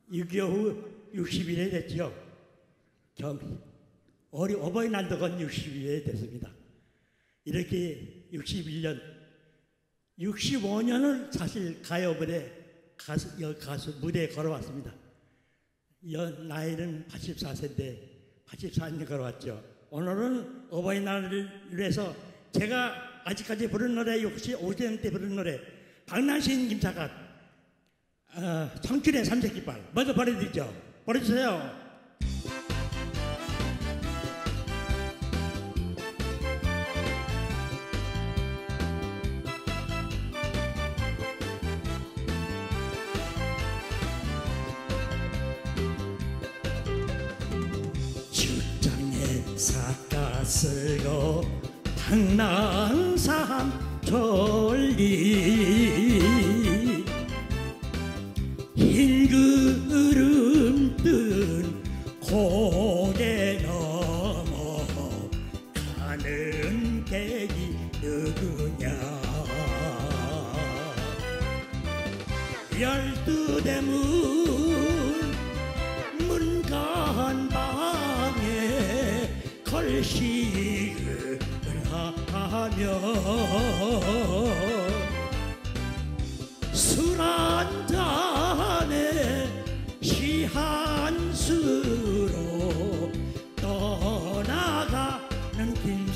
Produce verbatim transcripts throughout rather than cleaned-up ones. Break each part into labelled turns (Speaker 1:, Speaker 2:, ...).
Speaker 1: 육이오 육십 일에 됐죠. 경, 어리 어버이날도 건 육십 일에 됐습니다. 이렇게 육십일 년, 육십오 년을 사실 가요무대 가수, 여, 가수 무대에 걸어왔습니다. 여, 나이는 팔십사 세인데 팔십사 년 걸어왔죠. 오늘은 어버이날을 위해서 제가 아직까지 부른 노래, 육십오 년 때 부른 노래, 박난신 김사갓 어, 청춘의 삼색깃발 먼저 보내드리죠. 보내주세요. 쓰고 당나산 졸리 흰 구름 뜬 고개 넘어 가는 객이 누구냐 열두 대문 문간 방에 걸식을 하며 술 한잔에 시 한 수로 떠나가는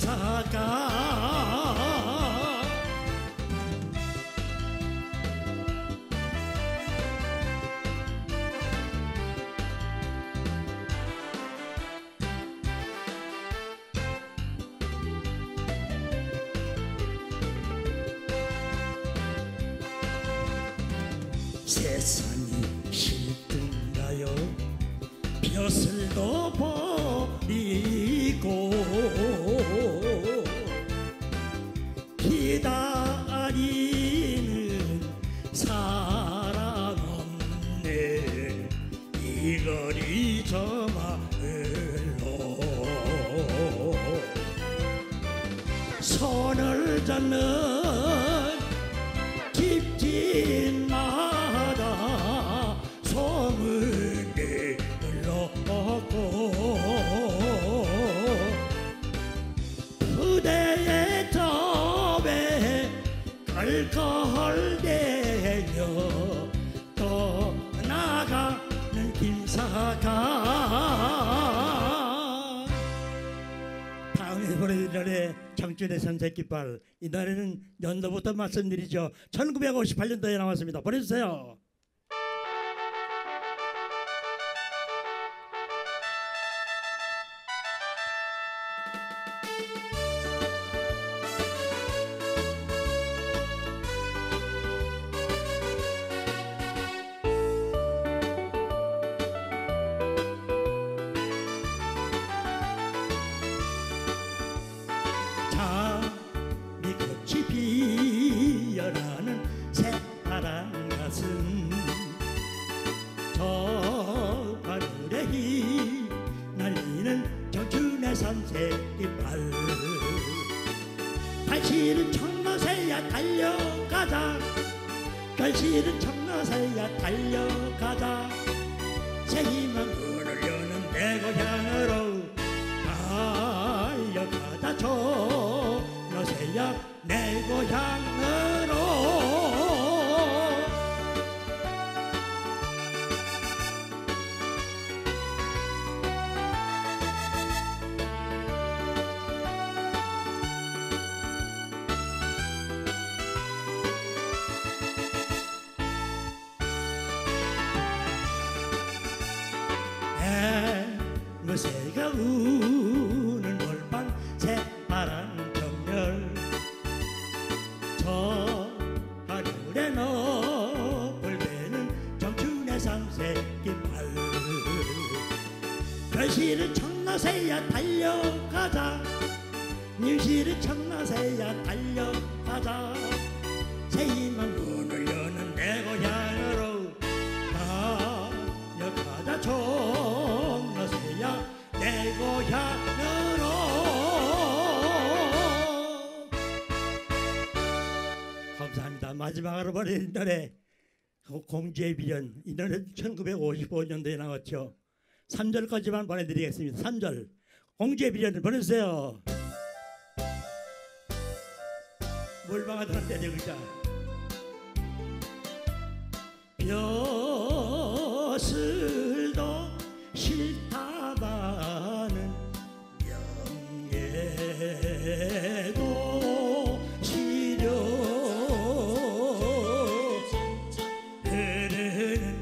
Speaker 1: 김사갓 세상이 싫든가요 벼슬도 버리고 기다리는 사람 없네 이 거리 저 마을로 손을 잡는 집집마다 소문을 흘렀고 부대에 점에 걸걸대며 떠나가는 김사갓 다음에 보내드릴 노래 청춘의 삼색깃발 이 노래는 연도부터 말씀드리죠. 천구백오십팔 년도에 나왔습니다. 보내주세요. 장미꽃이 피어나는 새파란 가슴 저 하늘에 휘날리는 청춘의 삼색깃발 갈실은 청로새야 달려가자 갈실은 청로새야 달려가자 새 희망을 여는 내 고향으로 달려가자 청로새야 내 고향으로 앵무새가 우는 올밤 새파란 정열 저 하늘에 너불 배는 청춘의 삼색깃발 별실은 청로새야 달려가자 님실은 청로새야 달려가자 새 희망 문을 여는 내 고향으로 달려가자 청로새야 내 고향으로 감사합니다. 마지막으로 보내드린 노래 공주의 비련 이 노래 천구백오십오 년도에 나왔죠. 삼 절까지만 보내드리겠습니다. 삼 절 공주의 비련을 보내주세요. 물방아들은 때려그자 벼슬도 싫다마는 명예도 시려 흐르는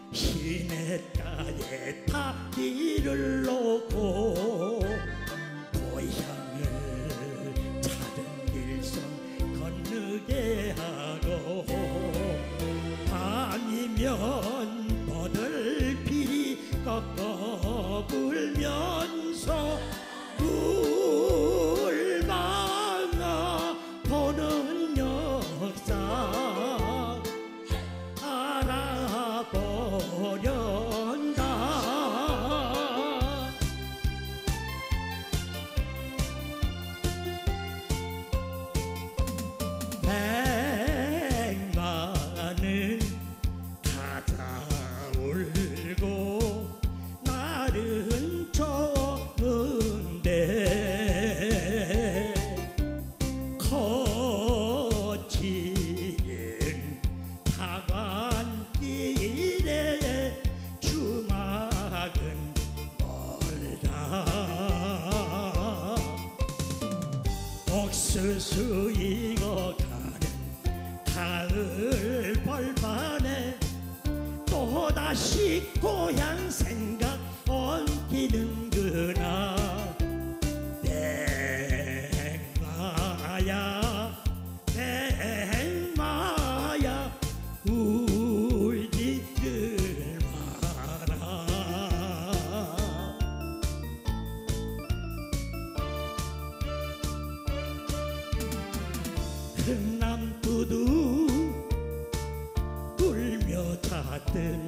Speaker 1: 시냇가에 다리를 놓고 고향을 찾은 일선 건너게 하고 밤이면 버들피리 꺾어 불면서 물방아 보는 역사 알아보련다. 백마는 가자 울고 날은 좁은데 거치는 타관길에 주막은 멀다. 옥수수 익어가는 가을 벌판에 또다시 고향 생각 옮기는구나. 백마야 백마야 울지를 마라. 흥남두두 울며 잤던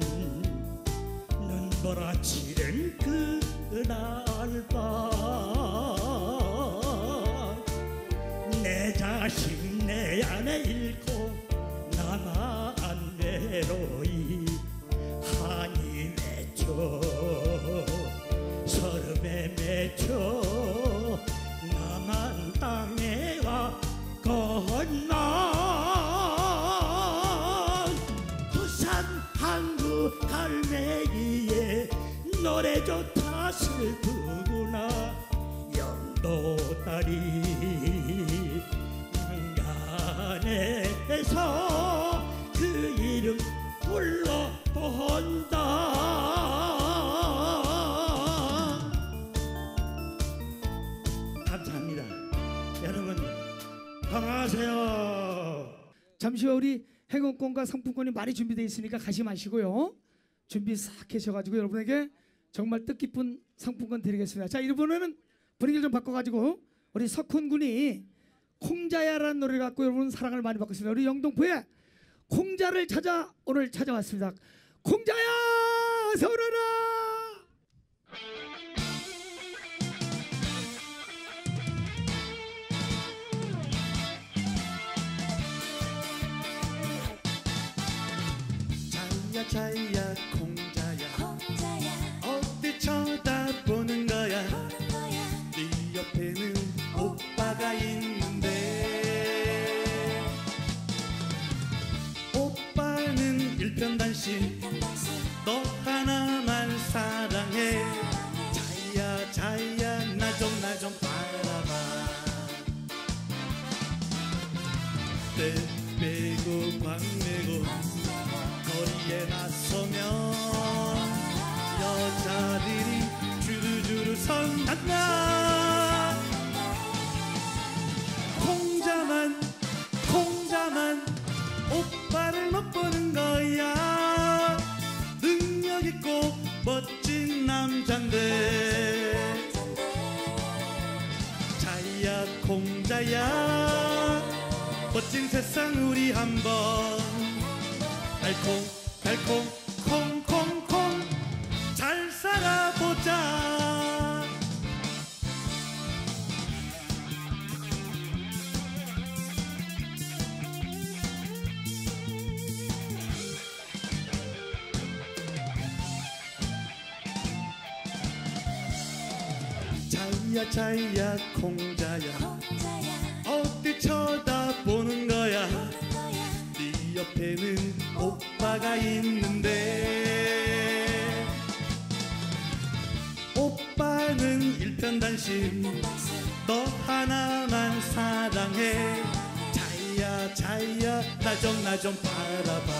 Speaker 1: 눈보라치는 그날 밤 내 자식 내 아내 잃고 나만 외로이 한이 맺혀 서름에 맺혀 나만 땅에 와 건너 부산 항구 갈매기에 노래 좋다 슬프구나. 영도 딸이 난간에서 그 이름 불러본다. 감사합니다. 여러분 건강하세요.
Speaker 2: 잠시 후 우리 행운권과 상품권이 많이 준비되어 있으니까 가시 마시고요. 준비 싹 하셔가지고 여러분에게 정말 뜻깊은 상품권 드리겠습니다. 자, 이번에는 분위기를 좀 바꿔가지고 우리 석훈 군이 콩자야라는 노래를 갖고 여러분 사랑을 많이 받고 있습니다. 우리 영등포에 콩자를 찾아 오늘 찾아왔습니다. 콩자야 어서 오너라.
Speaker 3: 자야 자야 콩자야
Speaker 4: 콩자야
Speaker 3: 어디 쳐다보는 거야.
Speaker 4: 보는 거야.
Speaker 3: 네 옆에는 오빠가 있는데 오빠는 일편단심
Speaker 4: 한번씩
Speaker 3: 너 하나만 사랑해.
Speaker 4: 사랑해.
Speaker 3: 자야 자야 나 좀 나 좀 바라봐. 때 빼고 광내고 거리에 나서면 여자들이 주르주르 선단다. 콩자만 콩자만 오빠를 못 보는 거야. 능력 있고 멋진 남잔데 자야 콩자야 멋진 세상 우리 한번 달콩 달콩 콩콩콩 잘 살아보자. 자이야 자이야 콩자야
Speaker 4: 공자야
Speaker 3: 어디 쳐다보는 거야
Speaker 4: 보는 거야
Speaker 3: 네 옆에는 오빠가 있는데 오빠는 일편단심
Speaker 4: 당신
Speaker 3: 너 하나만 사랑해 자이야 자이야 나 좀 나 좀 바라봐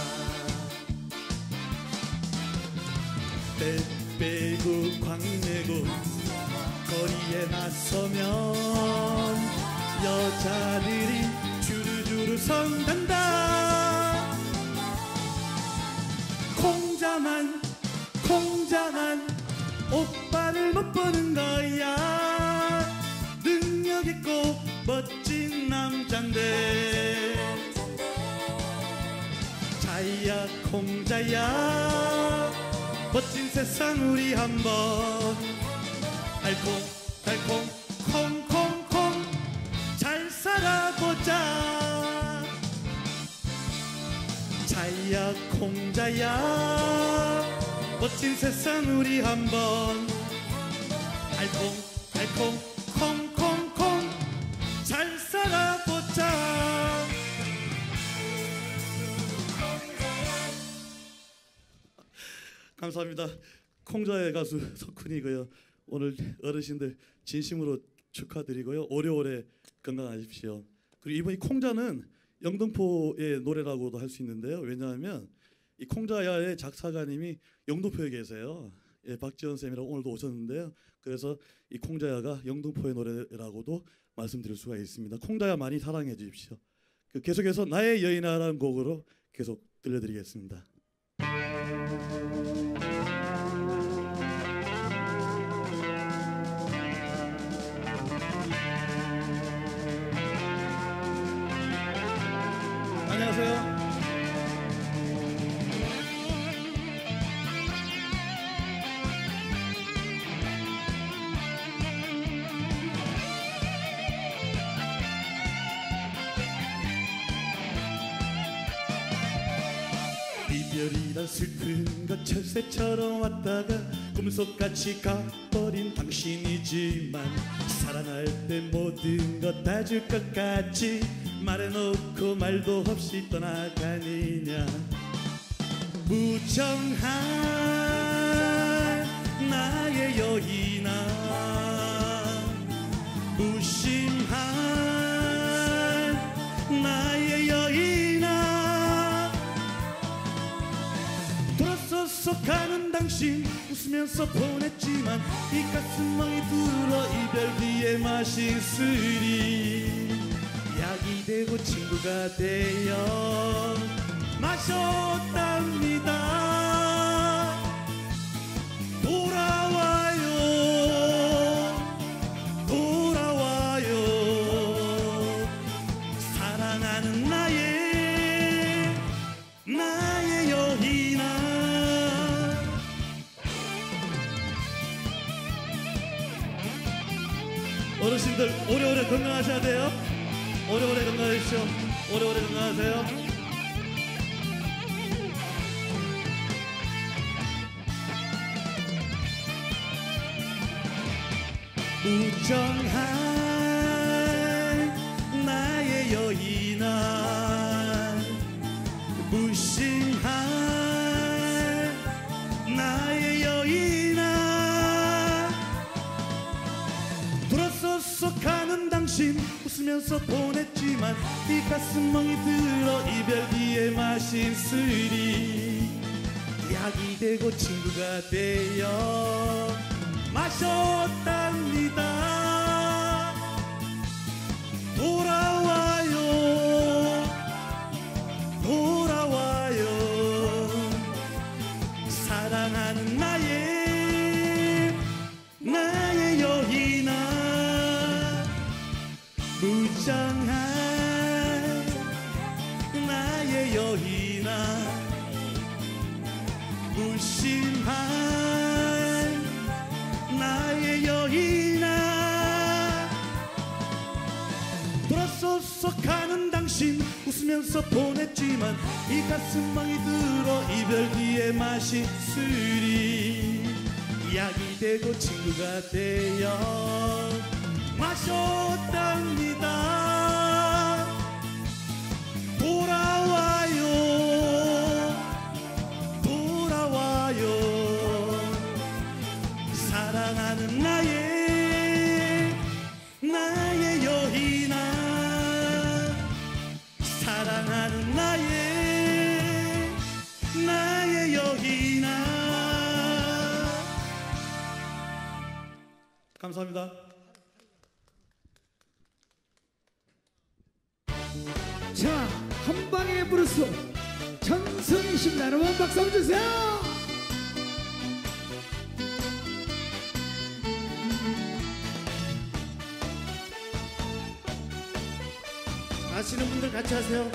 Speaker 3: 때 빼고 광내고 거리에 나서면 여자들이 주르주르 선단다 콩자만 콩자만 오빠를 못 보는 거야 능력 있고 멋진 남잔데 자이야 콩자야 멋진 세상 우리 한번 달콩 달콩 콩콩콩 잘 살아보자 자이야 콩자야 멋진 세상 우리 한번 달콩 달콩 콩콩콩 잘 살아보자 감사합니다. 콩자의 가수 석훈이고요. 오늘 어르신들 진심으로 축하드리고요. 오래오래 건강하십시오. 그리고 이번 이 콩자는 영등포의 노래라고도 할 수 있는데요. 왜냐하면 이 콩자야의 작사가님이 영등포에 계세요. 예, 박지원 쌤이라고 오늘도 오셨는데요. 그래서 이 콩자야가 영등포의 노래라고도 말씀드릴 수가 있습니다. 콩자야 많이 사랑해 주십시오. 그 계속해서 나의 여인아라는 곡으로 계속 들려드리겠습니다. 안녕하세요. 이별이란 슬픈 것 철새처럼 왔다가 꿈속같이 가버린 당신이지만 사랑할 때 모든 것 다 줄 것 같이 말해놓고 말도 없이 떠나가느냐 무정한 나의 여인아 무심한 나의 여인아 돌아서서 가는 당신 웃으면서 보냈지만 이 가슴멍이 들어 이별 뒤에 마신 술이 약이 되고 친구가 되어 마셨답니다. 돌아와요 돌아와요 사랑하는 나의 나의 여인아 어르신들 오래오래 건강하셔야 돼요. 오래오래 건강하십시오. 오래오래 건강하세요. 무정한 나의 여인아 무심한 나의 여인아 돌아서서 가는 당신 웃으면서 보냈지만 이 가슴멍이 들어 이별 뒤에 마신 술이 약이 되고 친구가 되어 마셨답니다. 돌아와요 돌아와요 사랑하는 나의 나의 여인아 무정한 나의 여인아 무심한 나의 여인아 돌아서서 가는 당신 웃으면서 보냈지만 이 가슴멍이 들어 이별 뒤에 마신 술이 약이 되고 친구가 되어 마셨답니다. 돌아와요 돌아와요 사랑하는 나의 나의 여인아 사랑하는 나의 나의 여인아. 감사합니다.
Speaker 2: 자, 한방의 브루스 전승희 씨입니다. 여러분 박수 한번 주세요.
Speaker 3: 아시는 분들 같이 하세요.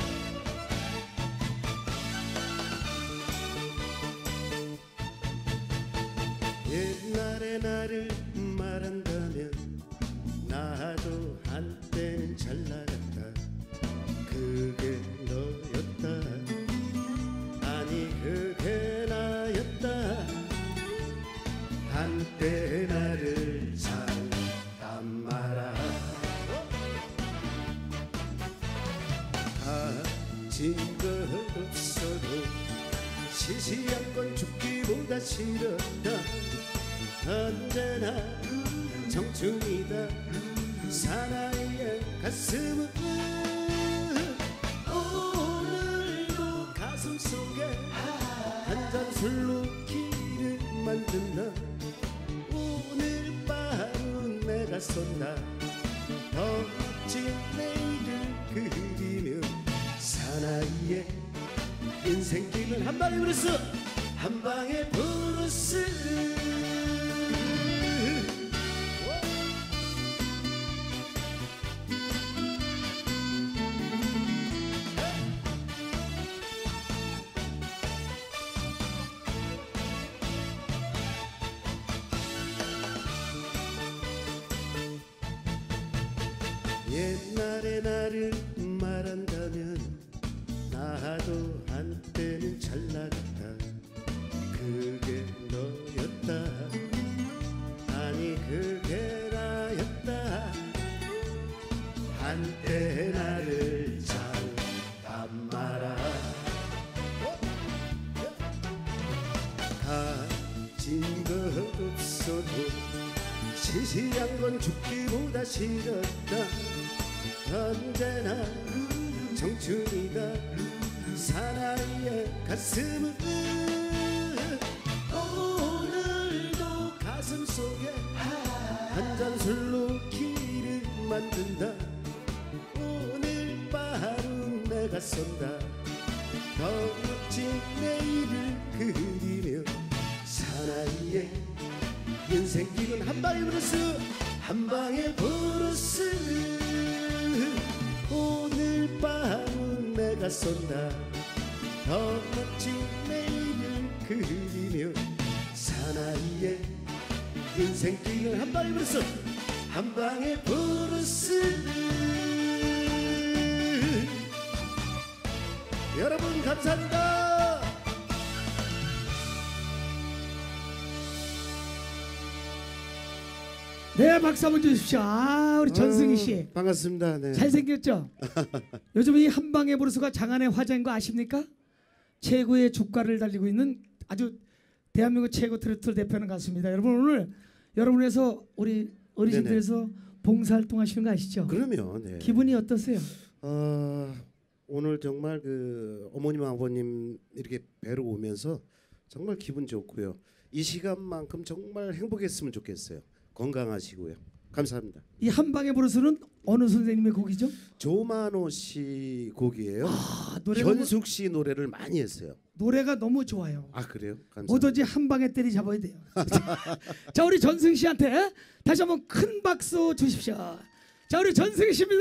Speaker 3: 옛날의 나를 말한다면 나도 한때는 잘 나갔다. 그게 너였다. 아니 그게 나였다. 한때 나를 잘단 말아. 가진 것 없어도 시시한 건 죽기보다 싫었다. 언제나 청춘이다. 사나이의 가슴은 오늘도 가슴 속에 한 잔 술로 길을 만든다. 오늘 밤은 내가 쏜다. 더 멋진 내일을 그리며 사나이의 인생길을 한방에 브루스 한방에 브루스. 옛날의 나를 말한다면 나도 한때는 잘 나갔다. 그게 너였다. 아니 그게 나였다. 한때 나를 잘단 말아. 가진 것 없어도 시시한 건 죽기보다 싫었다. 언제나 청춘이가 사나이의 가슴은 오늘도 가슴 속에 한 잔 술로 길을 만든다. 오늘 밤은 내가 쏜다. 더 멋진 내일을 그리며 사나이의 인생길은 한방에 브루스 한방에 브루스. 오늘 밤은 내가 쏜다. 더 멋진 내일을 그리며 사나이의 인생길은 한방에 브루스 한방에 브루스. 여러분 감사합니다.
Speaker 2: 네, 박수 한번 주십시오. 아, 우리 전승희 씨.
Speaker 3: 어, 반갑습니다. 네.
Speaker 2: 잘생겼죠? 요즘 이 한방의 브루스가 장안의 화제인 거 아십니까? 최고의 주가를 달리고 있는 아주 대한민국 최고 트로트 대표는 같습니다. 여러분 오늘 여러분에서 우리 어르신들에서 봉사활동 하시는 거 아시죠?
Speaker 3: 그러면 네.
Speaker 2: 기분이 어떠세요?
Speaker 3: 어, 오늘 정말 그 어머님 아버님 이렇게 뵈러 오면서 정말 기분 좋고요. 이 시간만큼 정말 행복했으면 좋겠어요. 건강하시고요. 감사합니다.
Speaker 2: 이 한방의 브루스는 어느 선생님의 곡이죠?
Speaker 3: 조만호 씨 곡이에요.
Speaker 2: 아, 노래가
Speaker 3: 현숙 씨 노래를 많이 했어요.
Speaker 2: 노래가 너무 좋아요.
Speaker 3: 아 그래요? 감사합니다.
Speaker 2: 뭐든지 한 방에 때리 잡아야 돼요. 자, 우리 전승희 씨한테 다시 한번 큰 박수 주십시오. 자, 우리 전승희 씨입니다.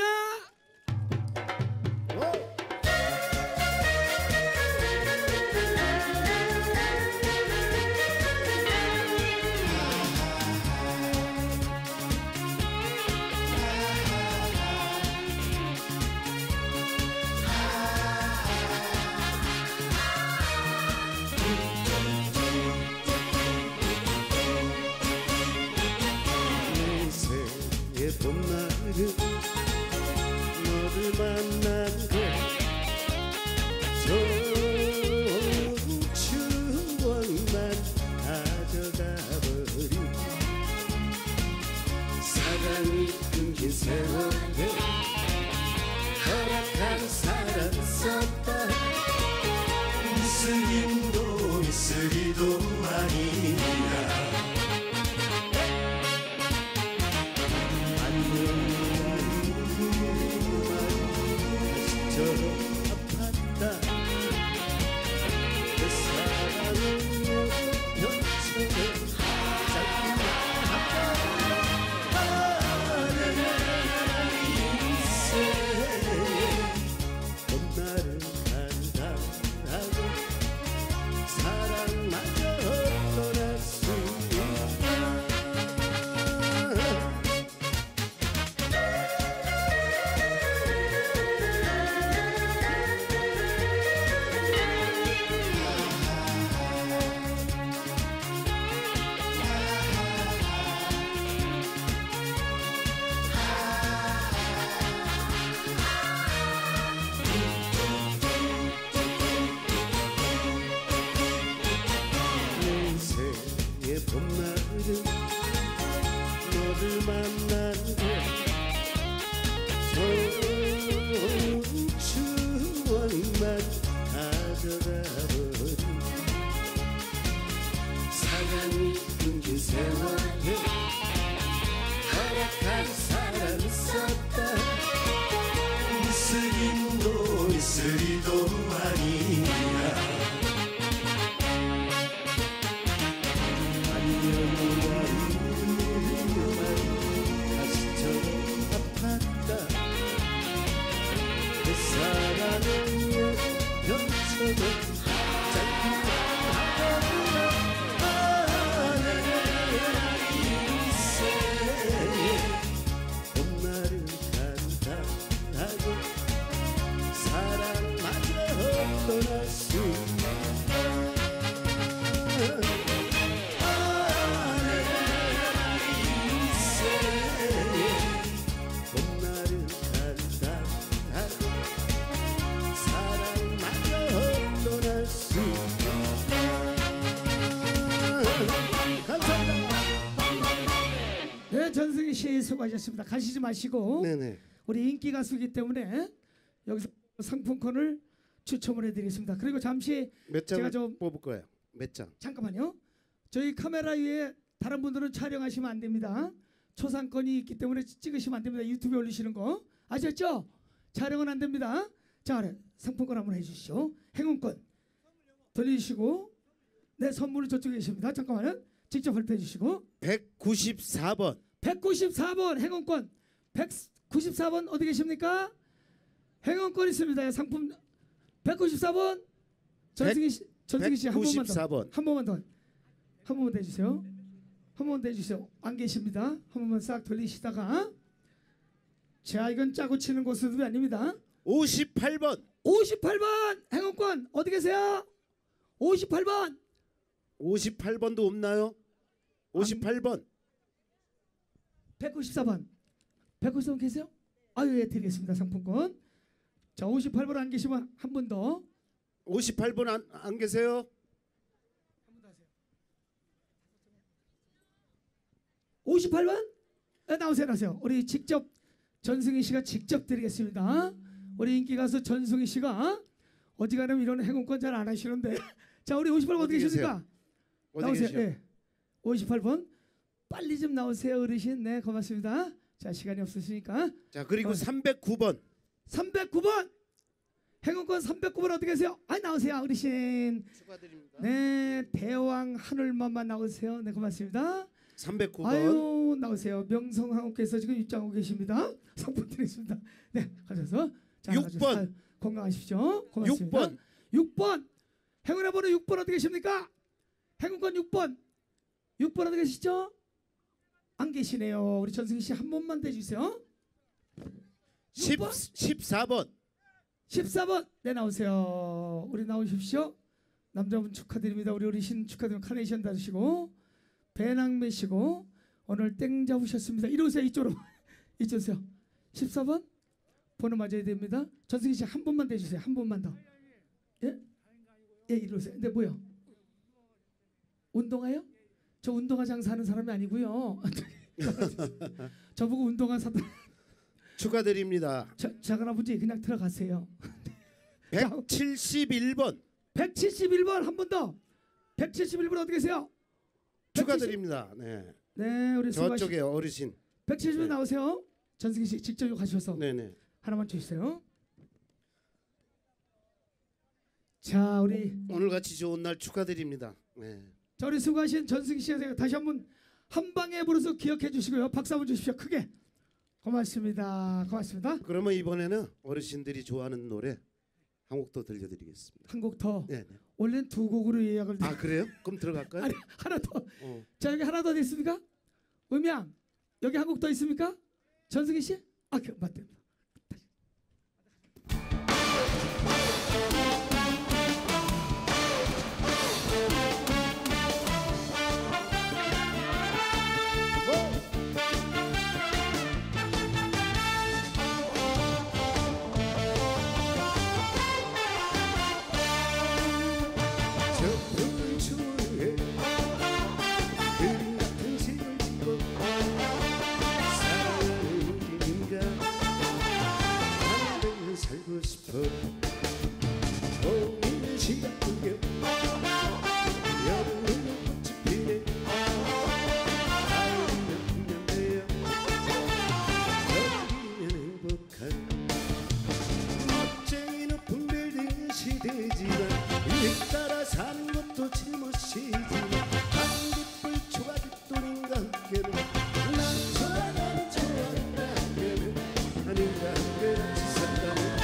Speaker 5: 가져가 버린 사랑이 끊긴 세월에 허락한 사랑 썼다 이슬림도 이슬이도 아니라 저로 아팠다 그 사랑은 여전히 짧게 봄날은 간다 하고 사랑마저 떠날 수 있다 인생의 봄날은 너를 만난 게 좋은 추억만 가져가 버린 사랑이 끊긴 세월에 허락한 사랑 썼다 이슬림도 이슬이도 아니야 가시처럼 아팠다 그 사랑은 여전히 짧게 봄날은 간다 하고 사랑마저 떠날 수 봄날은 간다 하고 사랑마저 떠날 수 감사합니다.
Speaker 2: 네, 전승희 씨 수고하셨습니다. 가시지 마시고
Speaker 5: 네네.
Speaker 2: 우리 인기 가수이기 때문에 여기서 상품권을 추첨을 해드리겠습니다. 그리고 잠시
Speaker 5: 몇
Speaker 2: 제가
Speaker 5: 장을
Speaker 2: 좀
Speaker 5: 뽑을 거예요? 몇 장?
Speaker 2: 잠깐만요. 저희 카메라 위에 다른 분들은 촬영하시면 안 됩니다. 초상권이 있기 때문에 찍으시면 안 됩니다. 유튜브에 올리시는 거 아셨죠? 촬영은 안 됩니다. 자, 그래. 상품권 한번 해주시죠. 행운권 돌리시고 네, 선물은 저쪽에 계십니다. 잠깐만요. 직접 발표해 주시고
Speaker 5: 백구십사 번
Speaker 2: 백구십사 번 행운권 백구십사 번 어디 계십니까? 행운권 있습니다. 상품 백구십사 번 전승희 씨, 전승희 씨 한 번만
Speaker 5: 백구십사
Speaker 2: 더.
Speaker 5: 번.
Speaker 2: 한 번만 더. 한 번만 더 해주세요. 한 번만 더 해주세요. 안 계십니다. 한 번만 싹 돌리시다가 자, 이건 짜고 치는 고수들이 아닙니다.
Speaker 5: 오십팔 번
Speaker 2: 오십팔 번 행운권 어디 계세요? 오십팔 번
Speaker 5: 오십팔 번도 없나요? 오십팔 번
Speaker 2: 백구십사 번 백구십사 번 계세요? 아유, 예, 드리겠습니다. 상품권. 자, 오십팔 번 안 계시면 한 분 더.
Speaker 5: 오십팔 번 안, 안 계세요?
Speaker 2: 오십팔 번? 네, 나오세요, 나오세요. 우리 직접 전승희 씨가 직접 드리겠습니다. 우리 인기 가수 전승희 씨가 어지간하면 이런 행운권 잘 안 하시는데 자, 우리 오십팔 번 어디
Speaker 5: 어디
Speaker 2: 계십니까?
Speaker 5: 어디
Speaker 2: 나오세요.
Speaker 5: 계시죠?
Speaker 2: 예. 오십팔 번 빨리 좀 나오세요, 어르신. 네, 고맙습니다. 자, 시간이 없으시니까
Speaker 5: 자, 그리고
Speaker 2: 어.
Speaker 5: 삼백구 번
Speaker 2: 삼백구 번 행운권 삼백구 번 어디 계세요? 아, 나오세요, 어르신.
Speaker 5: 축하드립니다.
Speaker 2: 네, 대왕 하늘만만 나오세요. 네, 고맙습니다.
Speaker 5: 삼백구 번
Speaker 2: 아유, 나오세요. 명성황후께서 지금 입장하고 계십니다. 상품 드리겠습니다. 네, 가셔서 자,
Speaker 5: 육
Speaker 2: 가셔서
Speaker 5: 번.
Speaker 2: 잘 건강하십시오. 고맙습니다.
Speaker 5: 육 번
Speaker 2: 육 번 행운의 번호 육 번 어디 계십니까? 행운권 육 번 육 번 어디 계시죠? 안 계시네요. 우리 전승희 씨 한 번만 대주세요. 육 번?
Speaker 5: 십사 번
Speaker 2: 십사 번 네, 나오세요. 우리 나오십시오. 남자분 축하드립니다. 우리 어르신 축하드립니다. 카네이션 받으시고 배낭 메시고 오늘 땡 잡으셨습니다. 이리 오세요. 이쪽으로. 이쪽 오세요. 십사 번 번호 맞아야 됩니다. 전승희 씨 한 번만 대주세요. 한 번만 더. 예? 예, 이리 오세요. 근데 뭐요? 운동화요? 저 운동화 장사하는 사람이 아니고요. 저보고 운동화 사다.
Speaker 5: 축하드립니다.
Speaker 2: 저, 작은 아버지 그냥 들어가세요.
Speaker 5: 백칠십일 번
Speaker 2: 백칠십일 번 한 번 더. 백칠십일 번 어디 계세요?
Speaker 5: 축하드립니다. 네.
Speaker 2: 네, 우리 수고하시.
Speaker 5: 저쪽에 어르신.
Speaker 2: 백칠십 번
Speaker 5: 네.
Speaker 2: 나오세요. 전승기 씨 직접 가셔서
Speaker 5: 네네.
Speaker 2: 하나만 주세요. 자, 우리
Speaker 5: 오늘 같이 좋은 날 축하드립니다. 네.
Speaker 2: 자, 우리 수고하신 전승기 씨에 다시 한번 한 방에 불어서 기억해 주시고요. 박수 한번 주십시오. 크게. 고맙습니다. 고맙습니다.
Speaker 5: 그러면 이번에는 어르신들이 좋아하는 노래 한 곡 더 들려드리겠습니다.
Speaker 2: 한 곡 더.
Speaker 5: 네.
Speaker 2: 원래는 두 곡으로 예약을.
Speaker 5: 아 그래요? 그럼 들어갈까요?
Speaker 2: 아니 하나 더.
Speaker 5: 어.
Speaker 2: 자, 여기 하나 더 있습니까? 음양 여기 한 곡 더 있습니까? 전승기 씨? 아, 그, 맞다.
Speaker 5: 저 추위에 그림 같은 집을 짓고 사랑하는 우리인가 한백년 살고 싶어 봄이면 시간 구겨 여름이면 꽃이 피네 가을이면 풍년되어 겨울이면 행복한 멋쟁이 높은 빌딩 시대지만 일 따라 사는 것도 질못이지만 한빛불 초가집돌인가 함께는 난 좋아 나는 좋아한다 함께는 아닌가 함께 같이 산다면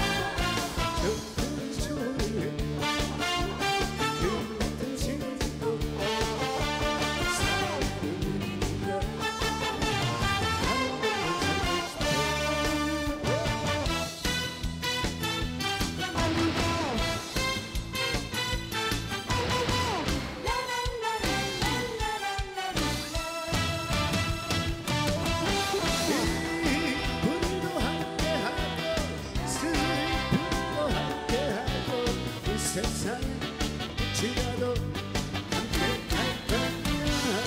Speaker 5: 저큰 좋은데 그 같은 집을 짓고 사랑하는 우리가 하는 것만 살고 싶어 기쁨도 함께하고 슬픔도 함께하고 이 세상에 지나도 함께할 거야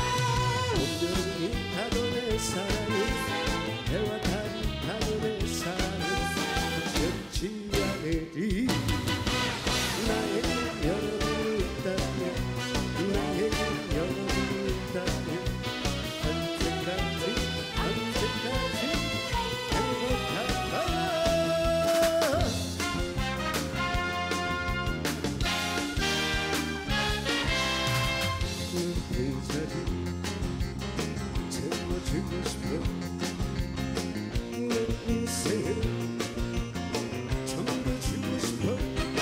Speaker 5: 운명이 타도 내 사랑이 해와 달이 타도 내 사랑이 끝이 아니리 나에게 여러분이 있다면 나에게 여러분이 있다면 언제까지 언제까지 행복할까 눈뜬 사진 채워주고 싶어 내 인생을 전부 주고 싶어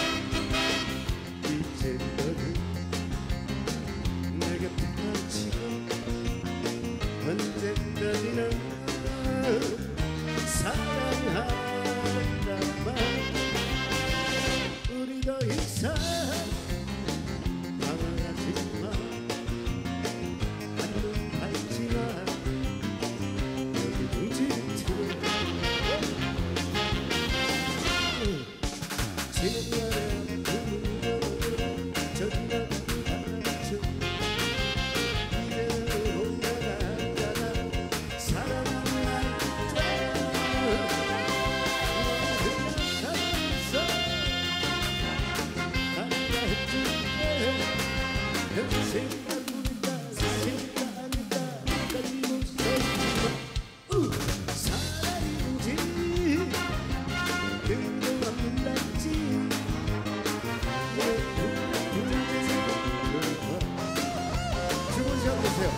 Speaker 5: 이제 너는 내 곁에 갇히고 언제까지나 사랑하라만 우리 더 이상 방황하지마 한눈 팔지마 여기 둥지틀어 지는 날에 눈물로 저기나 가라앉혀 이제는 올라가잖아 사랑하는 날짜 그냥 가면서 하나가 해줄게 평생 아니까 사실가 아닐까 깔리면서 사랑인지 그동안 몰랐지 주문 시작 보세요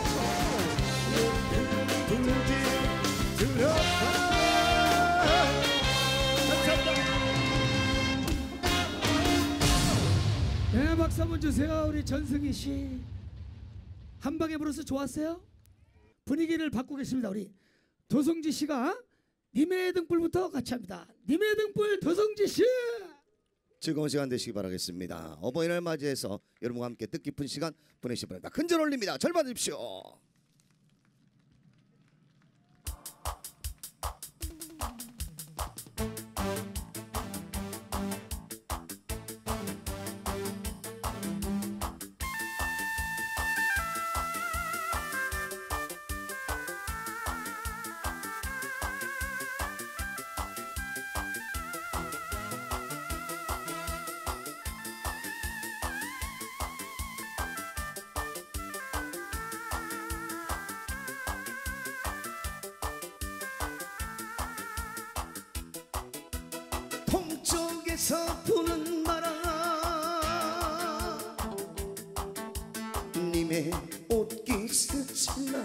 Speaker 5: 누군지 들어봐 감사합니다
Speaker 2: 네, 박수 한번 주세요. 우리 전승기 씨. 한 방에 불어서 좋았어요? 분위기를 바꾸겠습니다. 우리 도성지 씨가 님의 등불부터 같이 합니다. 님의 등불 도성지 씨.
Speaker 6: 즐거운 시간 되시기 바라겠습니다. 어버이날 맞이해서 여러분과 함께 뜻깊은 시간 보내시기 바랍니다. 큰절 올립니다. 절 받으십시오. 서쪽에서 부는 바람 님의 옷깃 스치나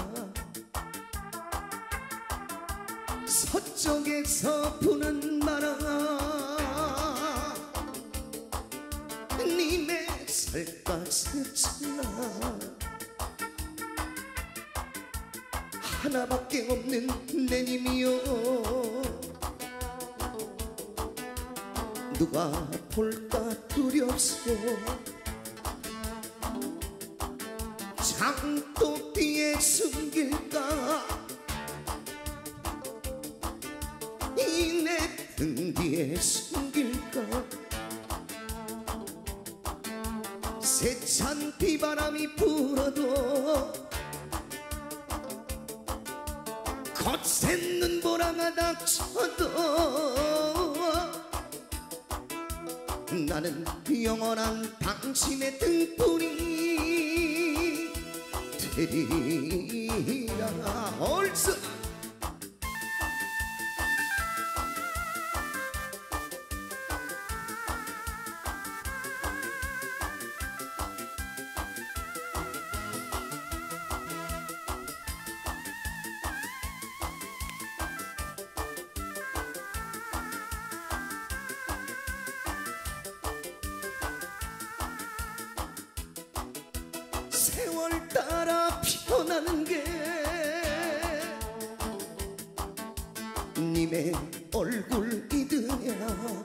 Speaker 6: 서쪽에서 부는 바람 님의 살갗 스치나 하나밖에 없는 내 님이여 누가 볼까 두렵소 장독 뒤에 숨길까 이 내 등 뒤에 숨길까 세찬 비바람이 불어도 거센 눈보라가 닥쳐도 나는 영원한 당신의 등불이 되리라 얼쑤 세월 따라 피어나는 게 님의 얼굴이더냐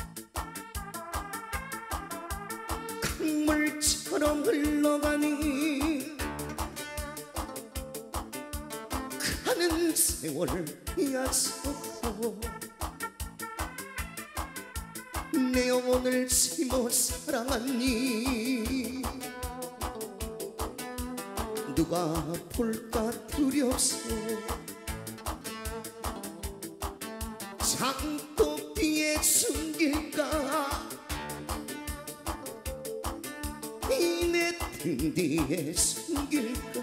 Speaker 6: 강물처럼 흘러가니 가는 세월 야속하고 내 영혼을 심어 사랑하니 누가 볼까 두렵소 장독 뒤에 숨길까 이 내 등 뒤에 숨길까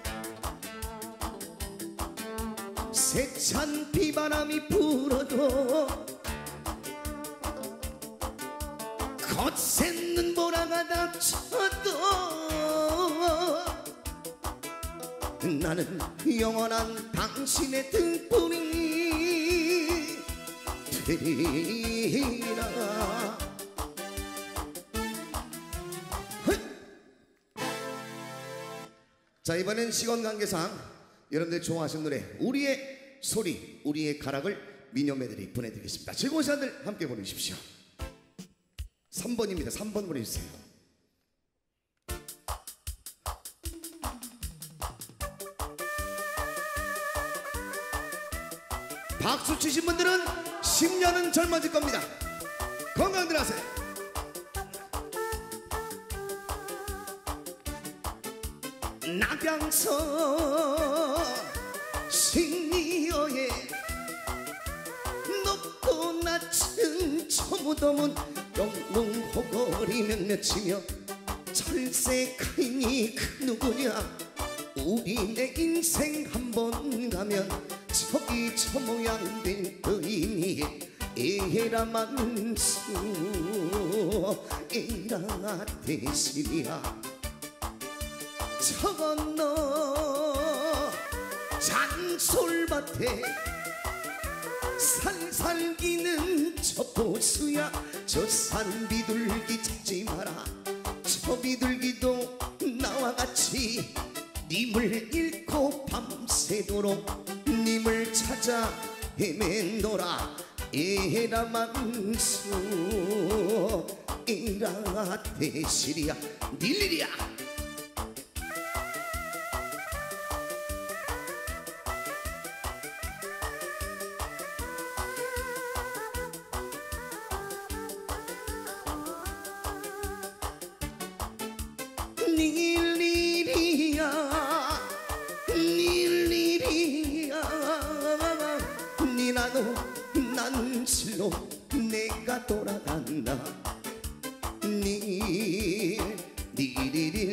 Speaker 6: 세찬 비바람이 불어도 거센 눈보라가 닥쳐도 나는 영원한 당신의 등불이 되리라. 자, 이번엔 시간 관계상 여러분들 좋아하시는 노래 우리의 소리 우리의 가락을 미녀매들이 보내드리겠습니다. 즐거운 시간들 함께 보내주십시오. 삼 번입니다. 삼 번 보내주세요. 박수 치신 분들은 십 년은 젊어질 겁니다. 건강들 하세요. 낙양서 신리어에 높고 낮은 저무덤은 영롱호거리 몇몇이며 철새카인이 그 누구냐 우리 내 인생 한 번 가면 저기 저 모양 된 의인이 에라만수 에라 대신이야 저 건너 잔솔밭에 살살 기는 저 보수야 저 산 비둘기 찾지 마라 저 비둘기도 나와 같이 님을 잃고 밤새도록 님을 찾아 헤맨노라 에라만수 에라 대실이야 닐리리야 닐리리야 닐리리야 니나도 난 실로 내가 돌아간다 닐 닐리리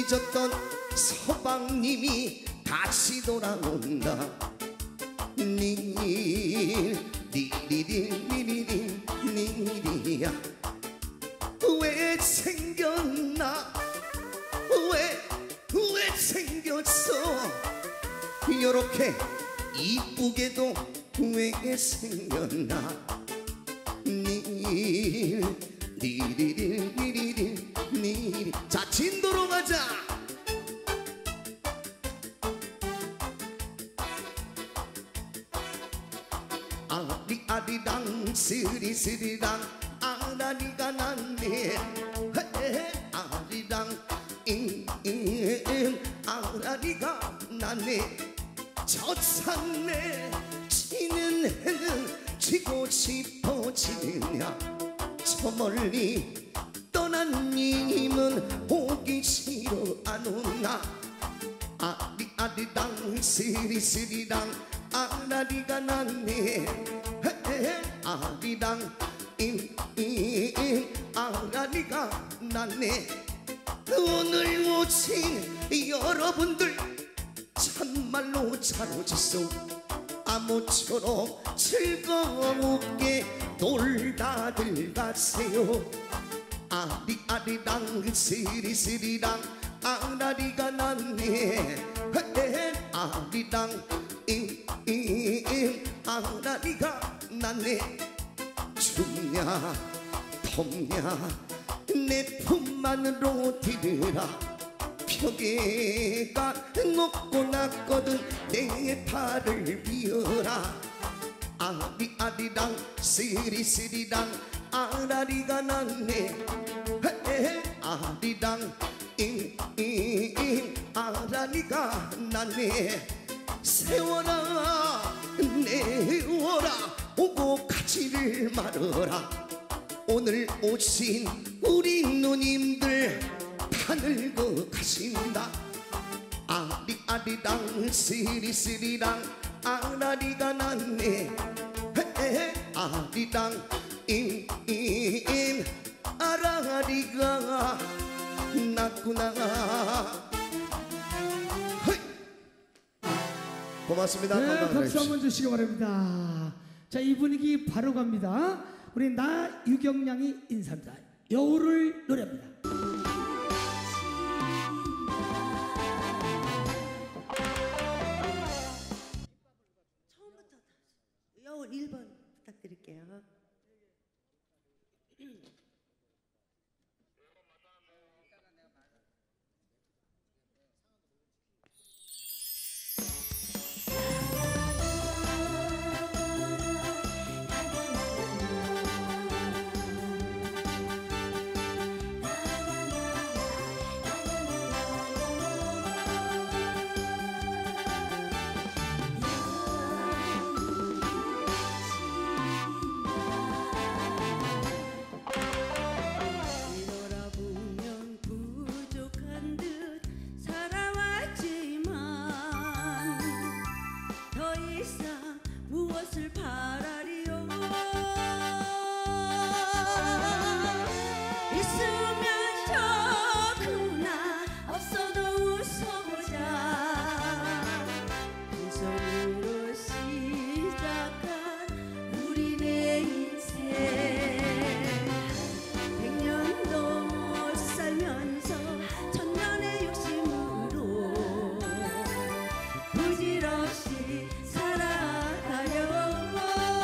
Speaker 6: 잊었던 서방님이 다시 돌아온다. 니리리리리리리리야 왜 생겼나 왜 왜 생겼어 요렇게 이쁘게도 왜 생겼나. 니리리리리리리리. 자 진도로 가자. 아리아리랑 스리스리랑 아라리가 났네. 아리랑 잉잉 아라리가 났네. 저 산에 지는 해는 지고 싶어지느냐. 저 멀리 떠난 님은 오기 싫어 안 오나. 아리아리랑 스리스리랑 아라리가 났네. 아리랑 잉잉 아라리가 났네. 오늘 오신 여러분들 참말로 잘 오셨어. 아무처럼 즐겁게 놀다들 가세요. 아리아리랑 스리스리랑 아라리가 났네. 아리랑 잉잉 아라리가 났네. 춥냐 덥냐 내 품만으로 들으라. 벽에가 녹고 났거든 내 팔을 비워라. 아리아리랑 스리스리랑 아라리가 났네. 아리랑 잉잉 아라리가 났네. 세워라 내워라 오고 가지를 말어라. 오늘 오신 우리 누님들 다 늙어 가신다. 아리아리랑 스리스리랑 아라리가 났네. 아리랑 잉잉 아라리가 났구나. 허이. 고맙습니다.
Speaker 2: 네,
Speaker 6: 건강하십시오.
Speaker 2: 박수 한번 주시기 바랍니다. 자, 이 분위기 바로 갑니다. 우리 나유경양이 인사합니다. 여우를 노래합니다.
Speaker 7: 처음부터 여우 일 번 부탁드릴게요.
Speaker 4: 뒤돌아보면 부족한 듯 살아왔지만 더 이상 무엇을 바라리요. 있으면 좋구나 없어도 웃어보자. 두 손으로 시작한 우리네 인생. 백년도 못 살면서 천년의 욕심으로 부질없이 살아가려고.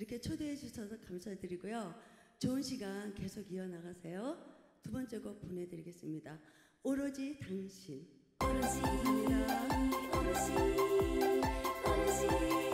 Speaker 7: 이렇게 초대해 주셔서 감사드리고요. 좋은 시간 계속 이어나가세요. 두 번째 곡 보내드리겠습니다. 오로지 당신.
Speaker 4: 오로지 오로지 오로지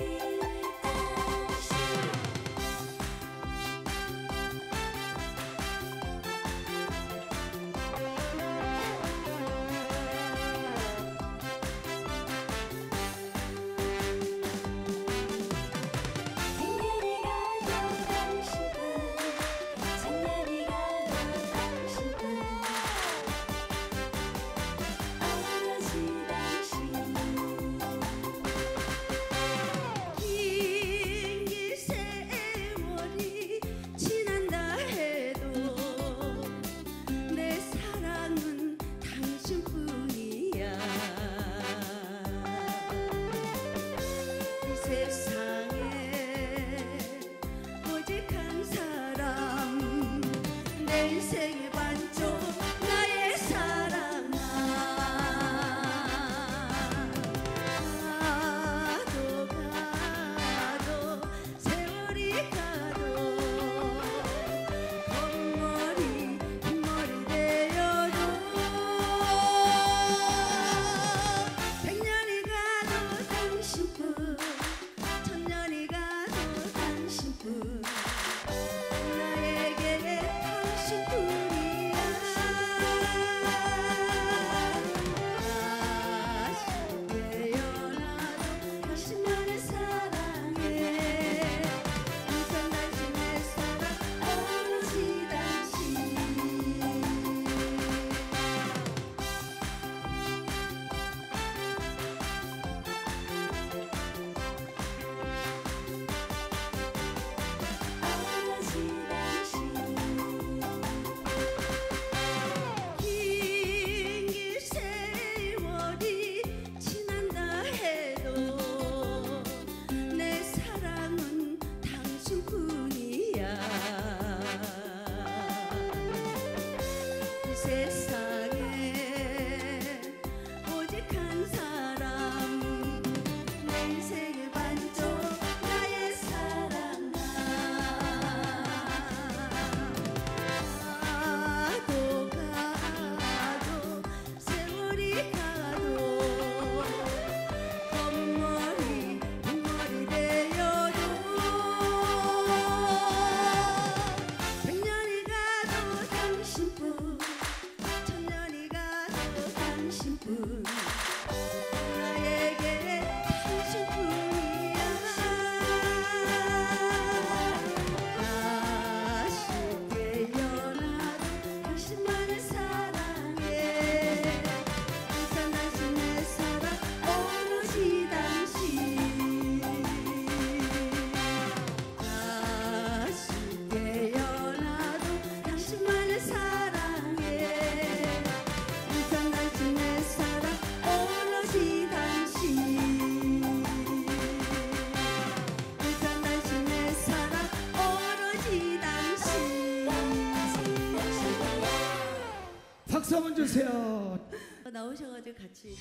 Speaker 2: 박수 한번 주세요.
Speaker 7: 나오셔가지고 같이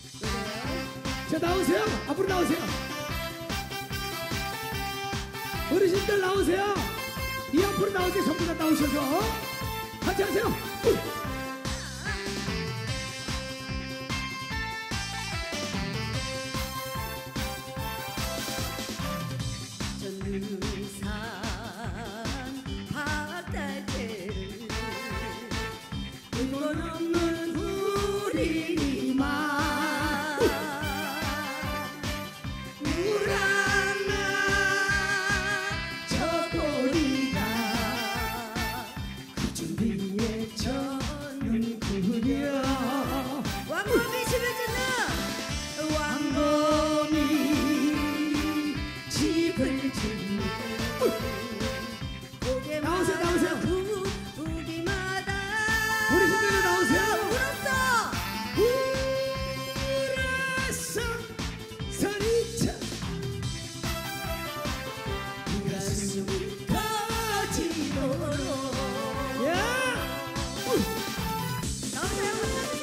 Speaker 7: 노래요.
Speaker 2: 자, 나오세요. 앞으로 나오세요. 어르신들 나오세요. 이 앞으로 나오세요. 전부 다 나오셔서 같이 하세요.
Speaker 7: 전두산 바다를 물건 없는 우리만 물 하나 저고리가 그 준비에 저는 구려 왕검이 집을 짓는 왕검이 집을 짓는
Speaker 2: 나오세요, 나오세요.
Speaker 7: 우기마다
Speaker 2: 어르신들 나오세요.
Speaker 7: 울었어
Speaker 2: 울었어 소리쳐.
Speaker 7: 가슴이 터지도록
Speaker 2: 야!
Speaker 7: 나오세요.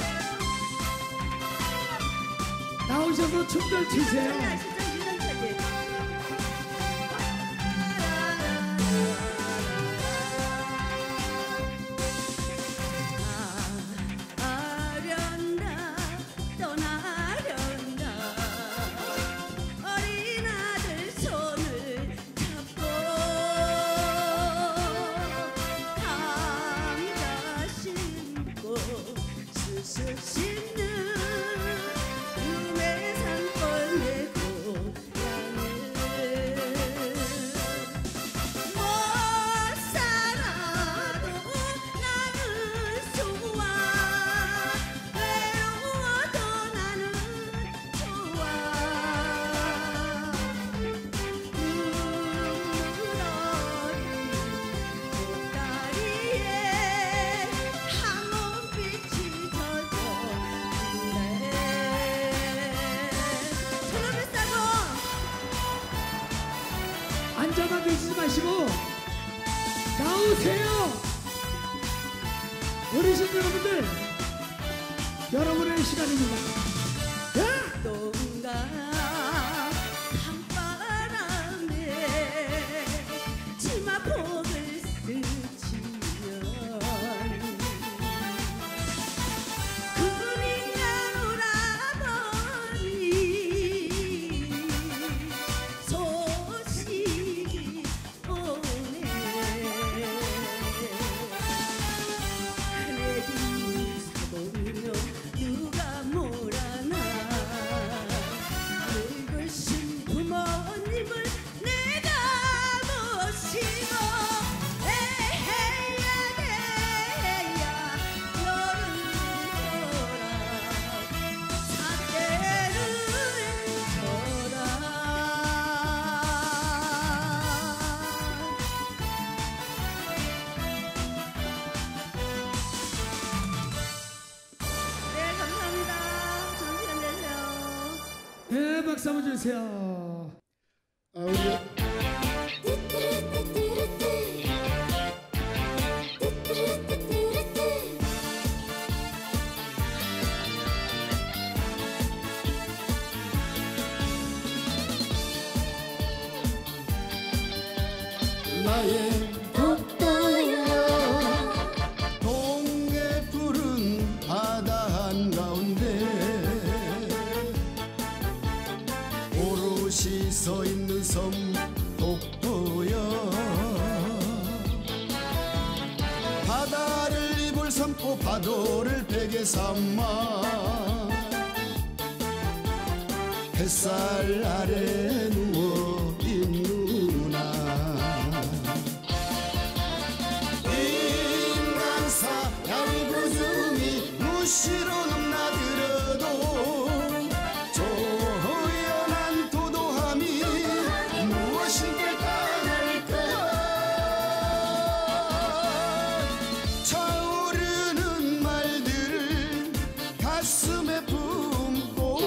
Speaker 2: 나오셔서 춤들 추세요.
Speaker 7: 아시죠? 유난차게.
Speaker 2: 앉아있지 마시고 나오세요. 어르신 여러분들, 여러분의 시간입니다. 야!
Speaker 7: 동가 한바람에 치마폭을 스치면 그분이가 오라버니 소식이 오네. 하늘이 사고며 누가 몰아나 늙으신 부모님을 내가 모시고 에헤야 에헤야 너를 보라 사대를 져라. 네, 감사합니다. 좋은 시간 되세요.
Speaker 2: 네, 박수 한번 주세요.
Speaker 5: 아, 우리 나의 독도여 동해 푸른 바다 한가운데 오롯이 서 있는 섬 독도여 바다를 입을 삼고 파도를 베개 삼아 햇살 아래 누워 있누나 인간사 야구중이 무시로 넘나들어도 조연한 도도함이 무엇인가 까날까 차오르는 말들을 가슴에 품고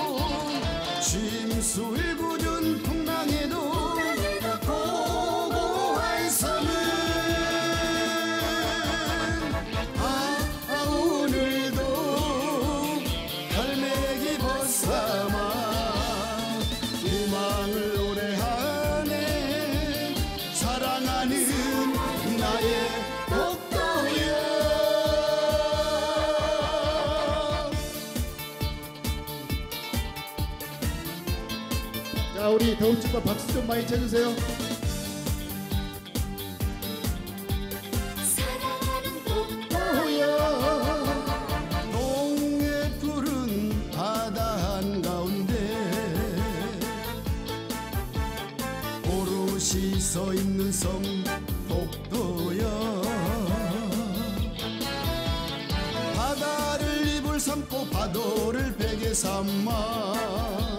Speaker 5: 심술 굳은 풍랑에도 고고한 섬은 아, 아 오늘도 갈매기 벗삼아 희망을 노래하네 사랑하는 나의 독도여. 자, 우리 더욱집과 박수 좀 많이 쳐주세요.
Speaker 4: 사랑하는 독도
Speaker 5: 도여 동해 푸른 바다 한가운데 오롯이 서 있는 섬 독도여 바다를 입을 삼고 파도를 베개 삼아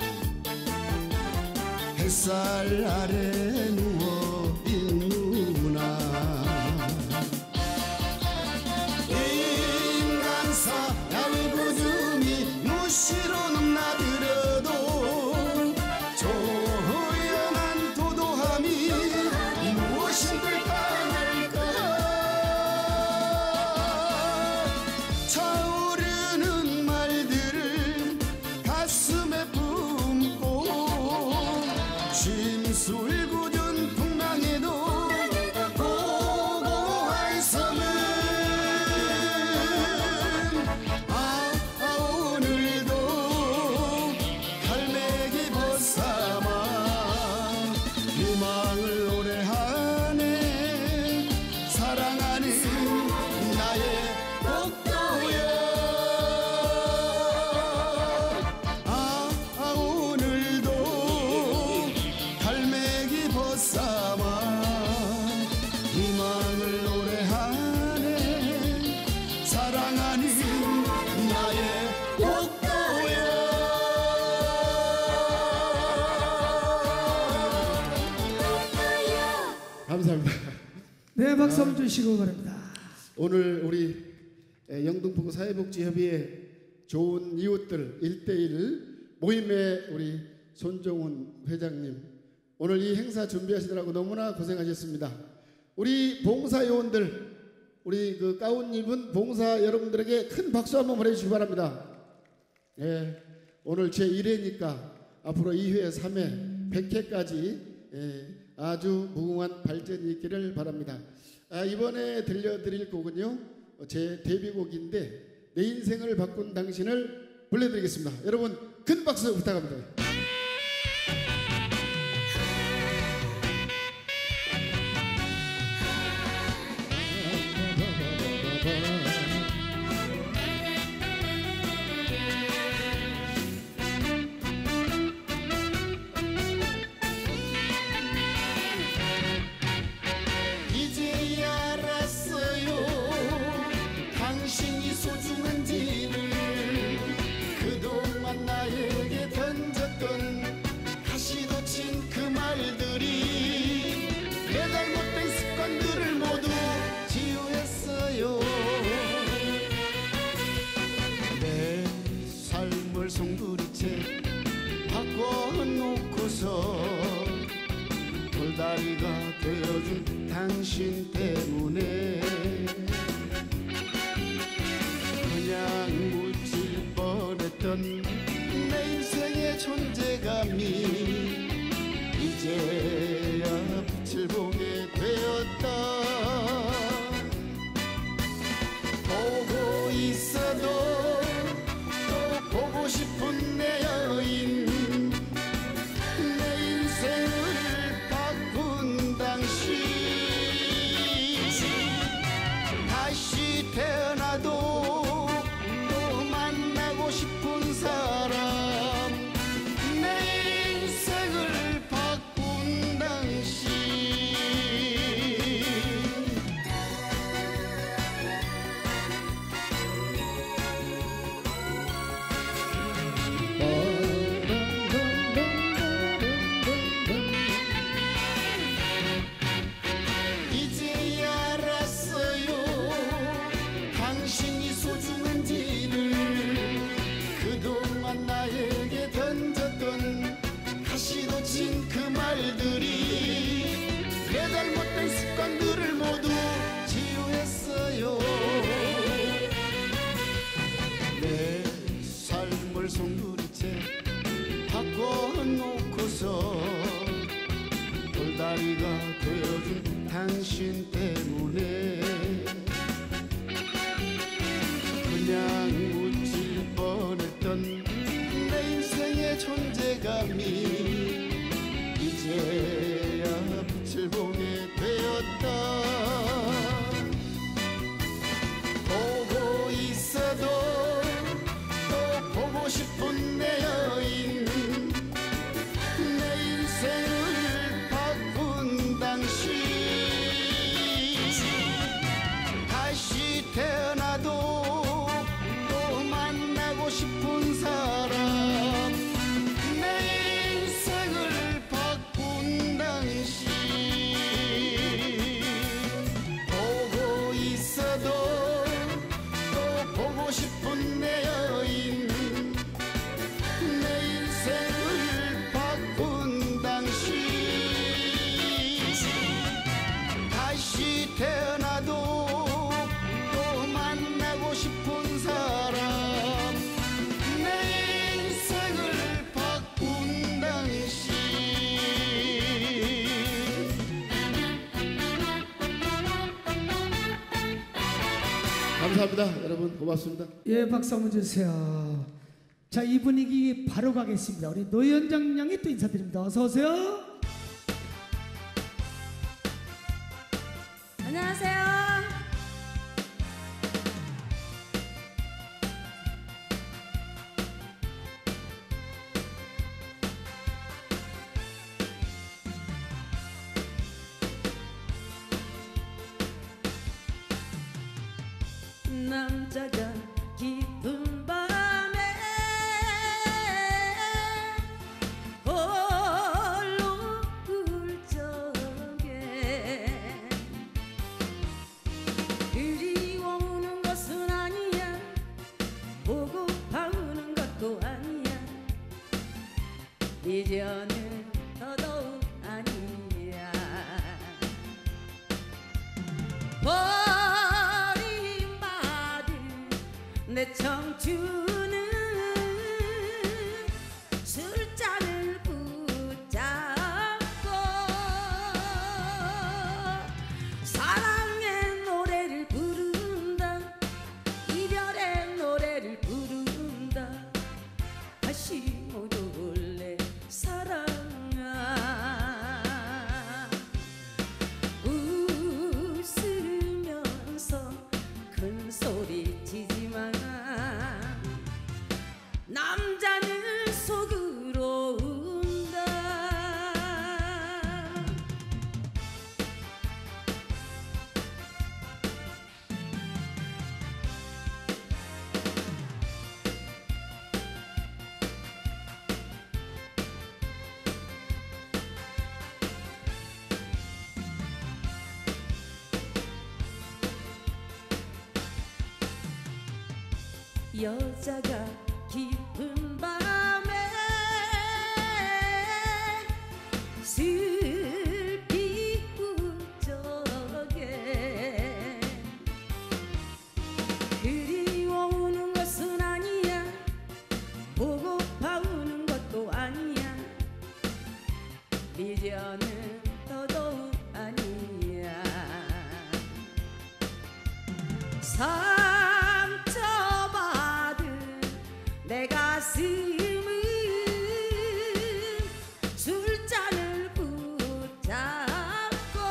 Speaker 5: 햇살 아래 누워 있누나 인간사 야구중이 무시로 넘나들어도 조연한 도도함이 무엇인들 까날까 차오르는 말들을 가슴에 품고 심술 굳은 풍랑에도 고고한 섬은 아, 아 오늘도 갈매기 벗삼아 희망을 노래하네 사랑하는 나의 독도여 아, 아 오늘도 갈매기 벗삼아 희망을 노래하네 사랑하는 나의 독도여. 감사합니다.
Speaker 2: 네, 박수 한번 주시고 바랍니다.
Speaker 5: 오늘 우리 영등포구 사회복지협의회 좋은 이웃들 일대일 모임에 우리 손종훈 회장님 오늘 이 행사 준비하시느라고 너무나 고생하셨습니다. 우리 봉사요원들, 우리 그 가운 입은 봉사 여러분들에게 큰 박수 한번 보내주시기 바랍니다. 예, 오늘 제일 회니까 앞으로 이 회, 삼 회, 백 회까지 예, 아주 무궁한 발전이 있기를 바랍니다. 아, 이번에 들려드릴 곡은요, 제 데뷔곡인데 내 인생을 바꾼 당신을 불러드리겠습니다. 여러분 큰 박수 부탁합니다.
Speaker 8: 돌다리가 되어준 당신 때문에 그냥 묻힐 뻔했던 내 인생의 존재감이 이제야 빛을 보게 되었다. 보고 있어도 또 보고 싶은 내 여인, 태어나도 또 만나고 싶은 사람, 내 인생을 바꾼 당신. 이제야 알았어요 당신이 소중한지를. 그동안 나에게 던졌던 가시도 친 그 말들이 내 잘못된 습관들을 모두 치유했어요. 내 삶을 송두리째 바꿔놓고서 돌다리가 되어준 당신 때문에 그냥 묻힐 뻔했던 내 인생의 존재감이 이제야 빛을 보게 되었다. 보고 있어도 또 보고 싶은 내 여인, 내 인생을 바꾼 당신. 다시 태어나도 싶은 사람, 내 인생을 바꾼 당신. 보고 있어도 또 보고 싶은 내 여인, 내 인생을 바꾼 당신. 다시 태어나도 또 만나고 싶은 사람, 감사합니다. 여러분 고맙습니다.
Speaker 2: 예, 박수 한번 주세요. 자, 이 분위기 바로 가겠습니다. 우리 노현장 양이 또 인사드립니다. 어서 오세요.
Speaker 7: 안녕하세요. 남자가 깊은 밤에 홀로 울 적에 그리워우는 것은 아니야, 보고파 우는 것도 아니야, 이제는 더더욱
Speaker 9: 청춘은 술잔을 붙잡고 사랑의 노래를 부른다 이별의 노래를 부른다 다시 못 올래 사랑아 웃으면서 큰 소리 치지마 남자는 속으로 운다 여자가 깊은 밤에 슬피 울적에 그리워 우는 것은 아니야 보고파 우는 것도 아니야 미련은 더더욱 아니야 상처받은 내 가슴은 술잔을 붙잡고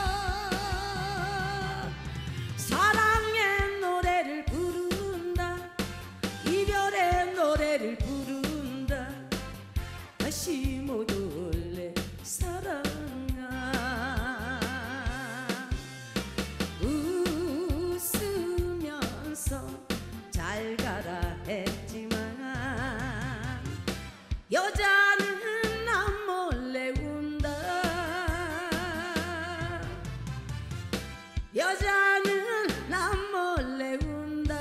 Speaker 9: 사랑의 노래를 부른다 이별의 노래를 부른다 다시 못 올래 사랑아 웃으면서 잘 가라 했지만 여자는 남 몰래 운다 여자는 남 몰래 운다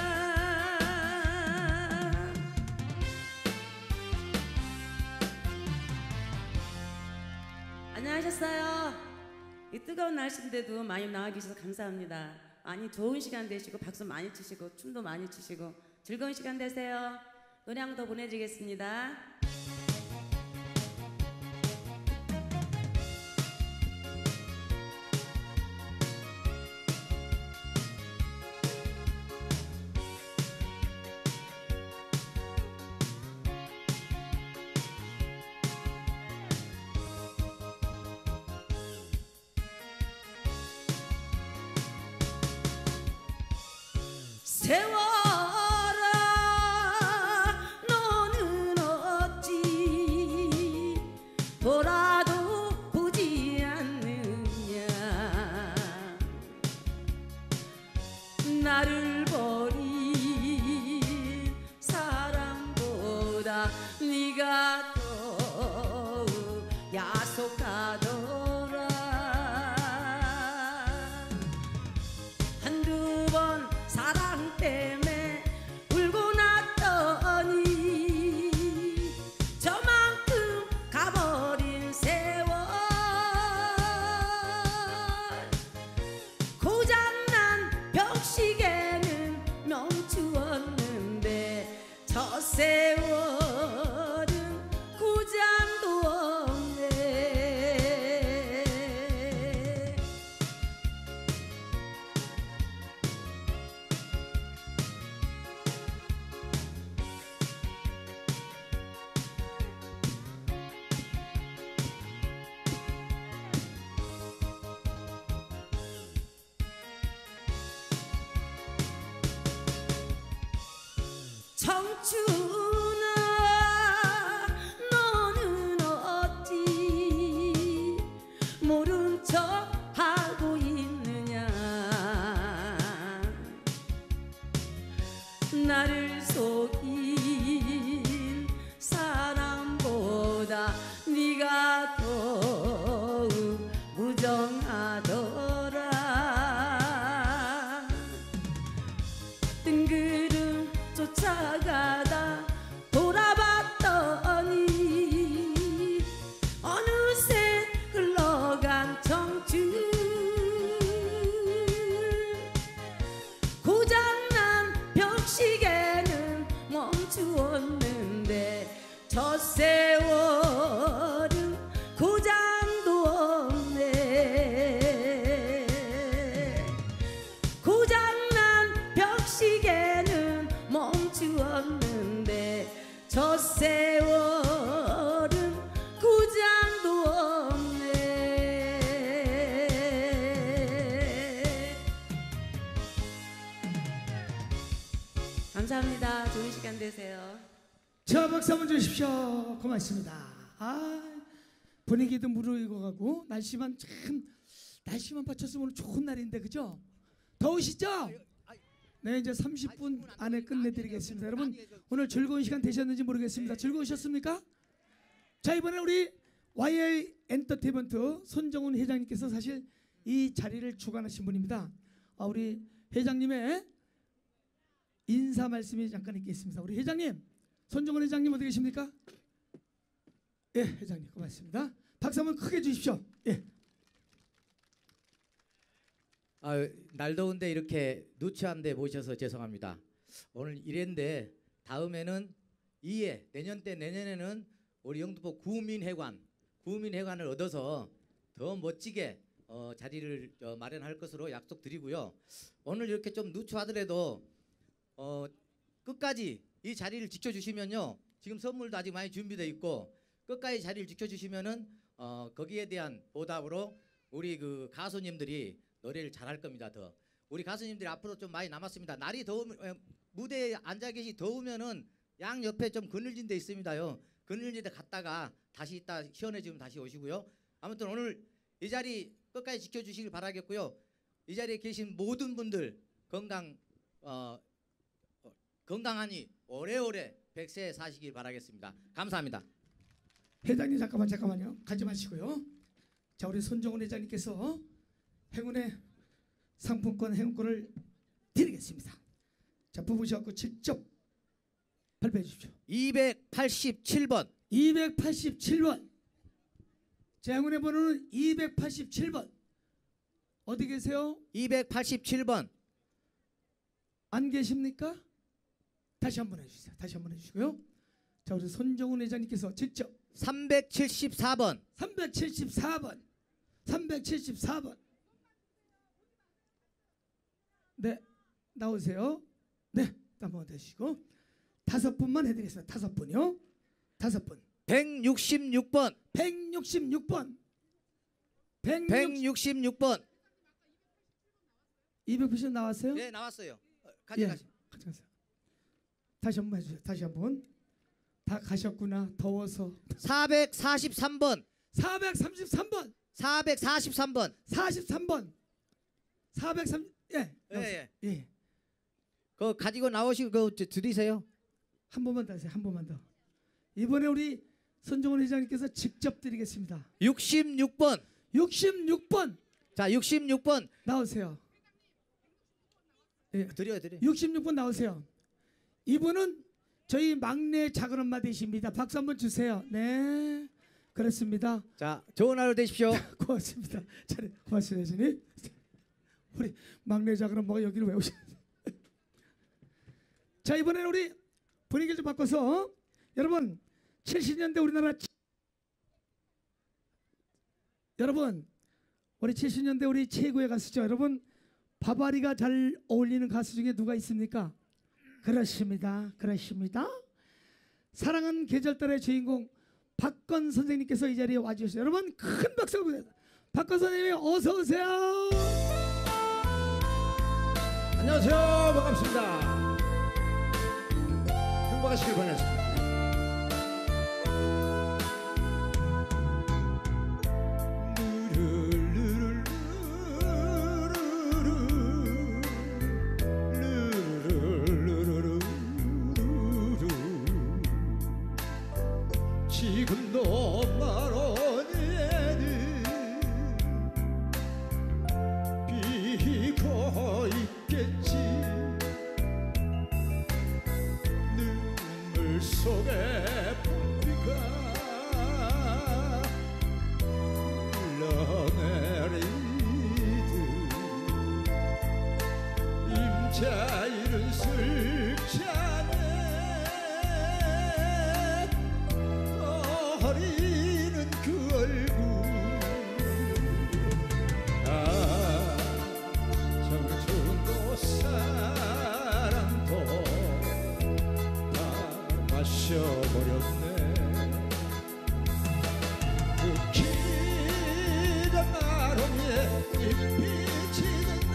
Speaker 9: 안녕하셨어요. 이 뜨거운 날씨인데도 많이 나와 주셔서 감사합니다. 많이 좋은 시간 되시고 박수 많이 치시고 춤도 많이 추시고 즐거운 시간 되세요. 노래 한 번 더 보내드리겠습니다. 세월아 너는 어찌 돌아도 보지 않느냐 나를 버린 사람보다 네가 더욱 야속하더라 한두 번 사랑 때문에 울고 났더니 저만큼 가버린 세월 고장난 벽시계는 멈추었는데 저 세월은 고장도 없네 청춘아 너는 어찌 모른 척 하고 있느냐 나를 속인 사람보다 네가 더욱 무정하더라 뜬구름 쫓아가다 멈추었는데 저 세월은 고장도 없네. 고장난 벽시계는 멈추었는데 저 세월은 고장도 없네. 감사합니다. 좋은 시간 되세요.
Speaker 2: 자, 박수 한번 주십시오. 고맙습니다. 아, 분위기도 무르익어가고 날씨만 참 날씨만 받쳤으면 오늘 좋은 날인데 그죠? 더우시죠? 네, 이제 삼십 분 안에 끝내드리겠습니다. 여러분 오늘 즐거운 시간 되셨는지 모르겠습니다. 즐거우셨습니까? 자, 이번에 우리 와이아이 엔터테인먼트 손정훈 회장님께서 사실 이 자리를 주관하신 분입니다. 아, 우리 회장님의 인사 말씀이 잠깐 있겠습니다. 우리 회장님, 손정훈 회장님 어디 계십니까? 예, 회장님 고맙습니다. 박수 한번 크게 주십시오. 예.
Speaker 10: 아, 날 더운데 이렇게 누추한데 모셔서 죄송합니다. 오늘 일 회인데 다음에는 이 회, 내년 때 내년에는 우리 영등포 구민회관, 구민회관을 얻어서 더 멋지게 어, 자리를 어, 마련할 것으로 약속드리고요. 오늘 이렇게 좀 누추하더라도 어, 끝까지 이 자리를 지켜주시면요. 지금 선물도 아직 많이 준비되어 있고 끝까지 자리를 지켜주시면은 어, 거기에 대한 보답으로 우리 그 가수님들이 노래를 잘할 겁니다. 더 우리 가수님들이 앞으로 좀 많이 남았습니다. 날이 더우면 에, 무대에 앉아 계시 더우면은 양 옆에 좀 그늘진 데 있습니다요. 그늘진 데 갔다가 다시 있다 시원해지면 다시 오시고요. 아무튼 오늘 이 자리 끝까지 지켜주시길 바라겠고요. 이 자리에 계신 모든 분들 건강 어, 어, 건강하니 오래오래 백세 사시길 바라겠습니다. 감사합니다.
Speaker 2: 회장님 잠깐만 잠깐만요. 가지 마시고요. 자, 우리 손정훈 회장님께서 행운의 상품권 행운권을 드리겠습니다. 자, 뽑으셔서 직접 발표해 주십시오.
Speaker 10: 이백팔십칠 번.
Speaker 2: 이백팔십칠 번. 제 행운의 번호는 이백팔십칠 번. 어디 계세요?
Speaker 10: 이백팔십칠 번.
Speaker 2: 안 계십니까? 다시 한번 해주세요. 다시 한번 해주시고요. 자, 우리 손정훈 회장님께서 직접
Speaker 10: 삼백칠십사 번.
Speaker 2: 삼백칠십사 번. 삼백칠십사 번. 네, 나오세요. 네, 한번 되시고 다섯 분만 해드리겠습니다. 다섯 분요. 다섯 분.
Speaker 10: 백육십육 번.
Speaker 2: 백육십육 번.
Speaker 10: 백육십육 번.
Speaker 2: 이백팔십 나왔어요?
Speaker 10: 네, 나왔어요. 가져가세요.
Speaker 2: 예, 가져가세요. 다시 한번 해주세요. 다시 한번. 다 가셨구나. 더워서.
Speaker 10: 사백사십삼 번.
Speaker 2: 사백삼십삼 번.
Speaker 10: 사백사십삼 번.
Speaker 2: 사십삼 번. 사백삼. 예.
Speaker 10: 예, 예.
Speaker 2: 예.
Speaker 10: 그거 가지고 나오시고 그거 드리세요.
Speaker 2: 한 번만 더 하세요. 한 번만 더. 이번에 우리 손정훈 회장님께서 직접 드리겠습니다.
Speaker 10: 육십육 번.
Speaker 2: 육십육 번.
Speaker 10: 자, 육십육 번
Speaker 2: 나오세요. 예.
Speaker 10: 드려요, 드려요.
Speaker 2: 육십육 번 나오세요. 이분은 저희 막내 작은 엄마 되십니다. 박수 한번 주세요. 네, 그렇습니다.
Speaker 10: 자, 좋은 하루 되십시오.
Speaker 2: 고맙습니다. 잘 고맙습니다, 회장님. 우리 막내 작은 엄마가 여기를 왜 오셨어요? 자, 이번에는 우리 분위기를 좀 바꿔서 여러분 칠십 년대 우리나라 여러분 우리 칠십 년대 우리 최고의 가수죠. 여러분 바바리가 잘 어울리는 가수 중에 누가 있습니까? 그렇습니다. 그렇습니다. 사랑은 계절달의 주인공 박건 선생님께서 이 자리에 와주셨어요. 여러분 큰 박수 부탁드립니다. 박건 선생님 어서 오세요.
Speaker 11: 안녕하세요. 반갑습니다. 행복하시길 바라겠습니다.
Speaker 8: 지금도 마로니에는 비고 있겠지. 눈물 속에 봄비가 흘러내리듯 임자일은 슬자네 어리는 그 얼굴 아 청춘도 사랑도 다 마셔버렸네 그 기란 아롱이에 잎이 지는 날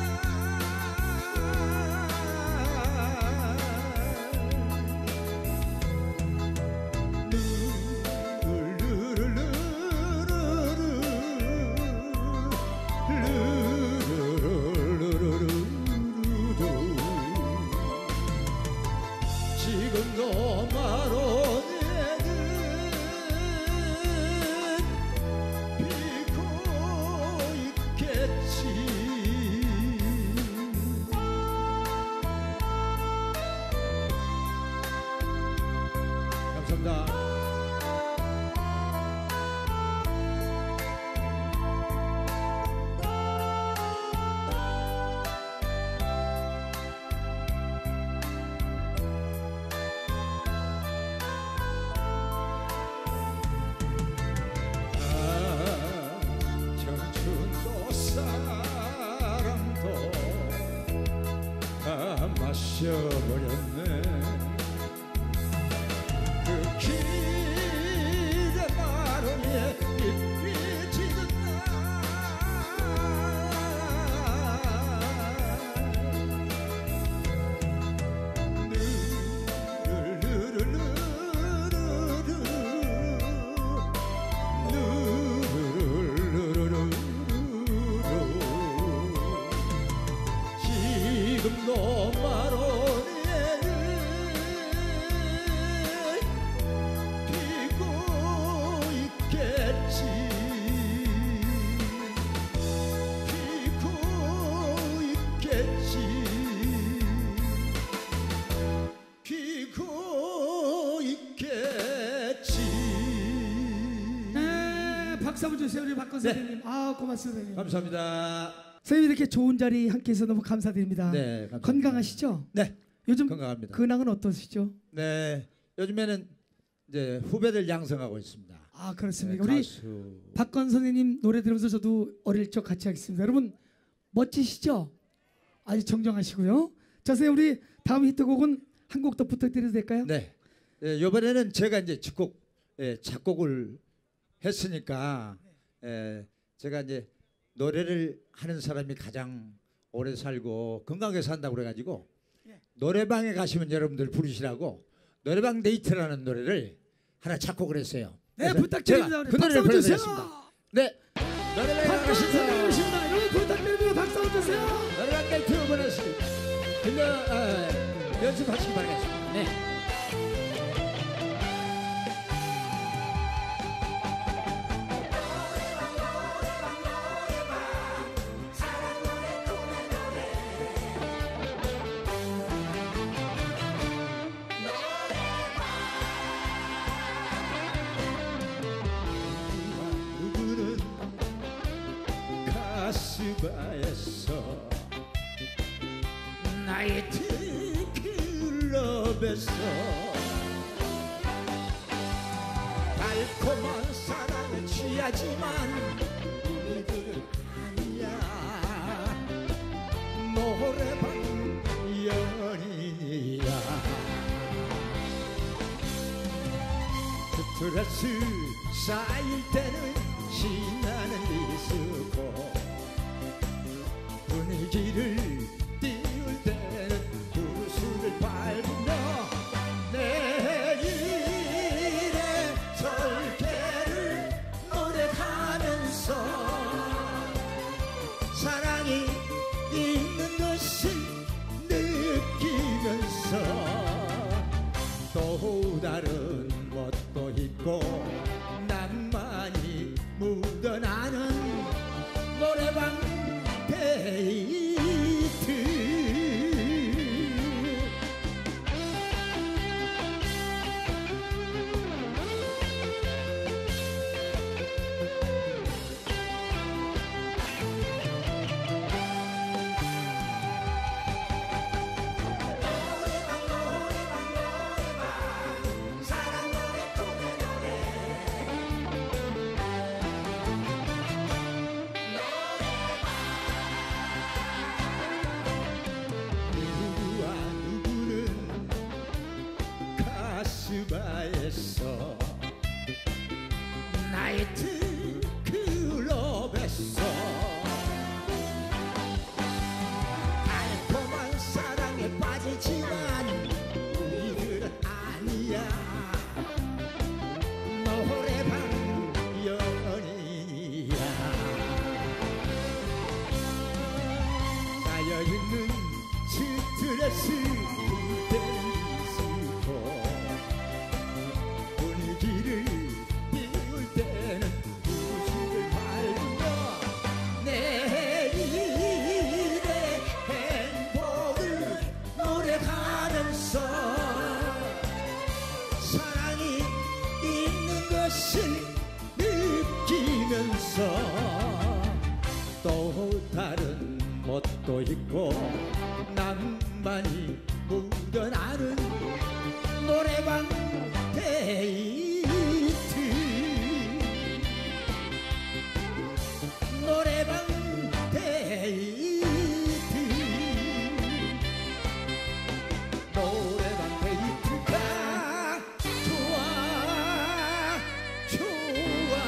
Speaker 8: 지금도 마로니에는 피고 있겠지 감사합니다. 청춘도 사랑도 다 마셔버렸네 그 길의 마루에 잎이 지는 지금도 마로니에는 피고 있겠지 피고 있겠지 피고 있겠지
Speaker 2: 네, 박수 한번 주세요 우리 박건 선생님. 아 고맙습니다 선생님.
Speaker 8: 감사합니다.
Speaker 2: 선생님 이렇게 좋은 자리 함께해서 너무 감사드립니다.
Speaker 8: 네, 감사합니다.
Speaker 2: 건강하시죠?
Speaker 8: 네,
Speaker 2: 요즘
Speaker 8: 건강합니다.
Speaker 2: 근황은 어떠시죠?
Speaker 8: 네, 요즘에는 이제 후배들 양성하고 있습니다.
Speaker 2: 아 그렇습니까?
Speaker 8: 네,
Speaker 2: 우리
Speaker 8: 가수.
Speaker 2: 박건 선생님 노래 들으면서 저도 어릴 적 같이 하겠습니다. 여러분 멋지시죠? 아주 정정하시고요. 자 선생님 우리 다음 히트곡은 한 곡 더 부탁드려도 될까요?
Speaker 8: 네, 예, 이번에는 제가 이제 작곡, 예, 작곡을 했으니까 예, 제가 이제 노래를 하는 사람이 가장 오래 살고 건강하게 산다고 그래가지고 노래방에 가시면 여러분들 부르시라고 노래방 데이트라는 노래를 하나 작곡을 했어요.
Speaker 2: 네
Speaker 8: 그래서
Speaker 2: 부탁드립니다.
Speaker 8: 제가
Speaker 2: 우리
Speaker 8: 그
Speaker 2: 박수
Speaker 8: 노래를
Speaker 2: 한번 주세요.
Speaker 8: 보내드리겠습니다. 네, 노래방에
Speaker 2: 박건
Speaker 8: 가시면
Speaker 2: 선생님이십니다. 여러분 부탁드립니다. 박수 한번 주세요.
Speaker 8: 노래방 데이트 보내드리겠습니다. 근데 어, 연습하시기 바라겠습니다. 네. 누구는 가스바에서 나이트클럽에서 달콤한 사랑에 취하지만 우리들은 아니야 노래방 연인이야 스트레스 쌓일 때는 신나는 디스코 분위기를 띄울 때는 구슬을 밟으며 내일의 설계를 노래하면서 사랑이 있는 것을 느끼면서 또 다른 것도 있고 낭만이 묻어나는 노래방 데이트 바에서 나이트 클럽에서 달콤한 사랑에 빠지지만 우리들은 아니야. 노래방 연인이야. 쌓여있는 스트레스 고 분위기를 띄울 때는 무식을 밟으며 내일의 행복을 노래하면서 사랑이 있는 것을 느끼면서 또 다른 멋도 있고 낭만이 묻어나는 노래방 데이트. 노래방 데이트. 노래방 데이트가 좋아 좋아.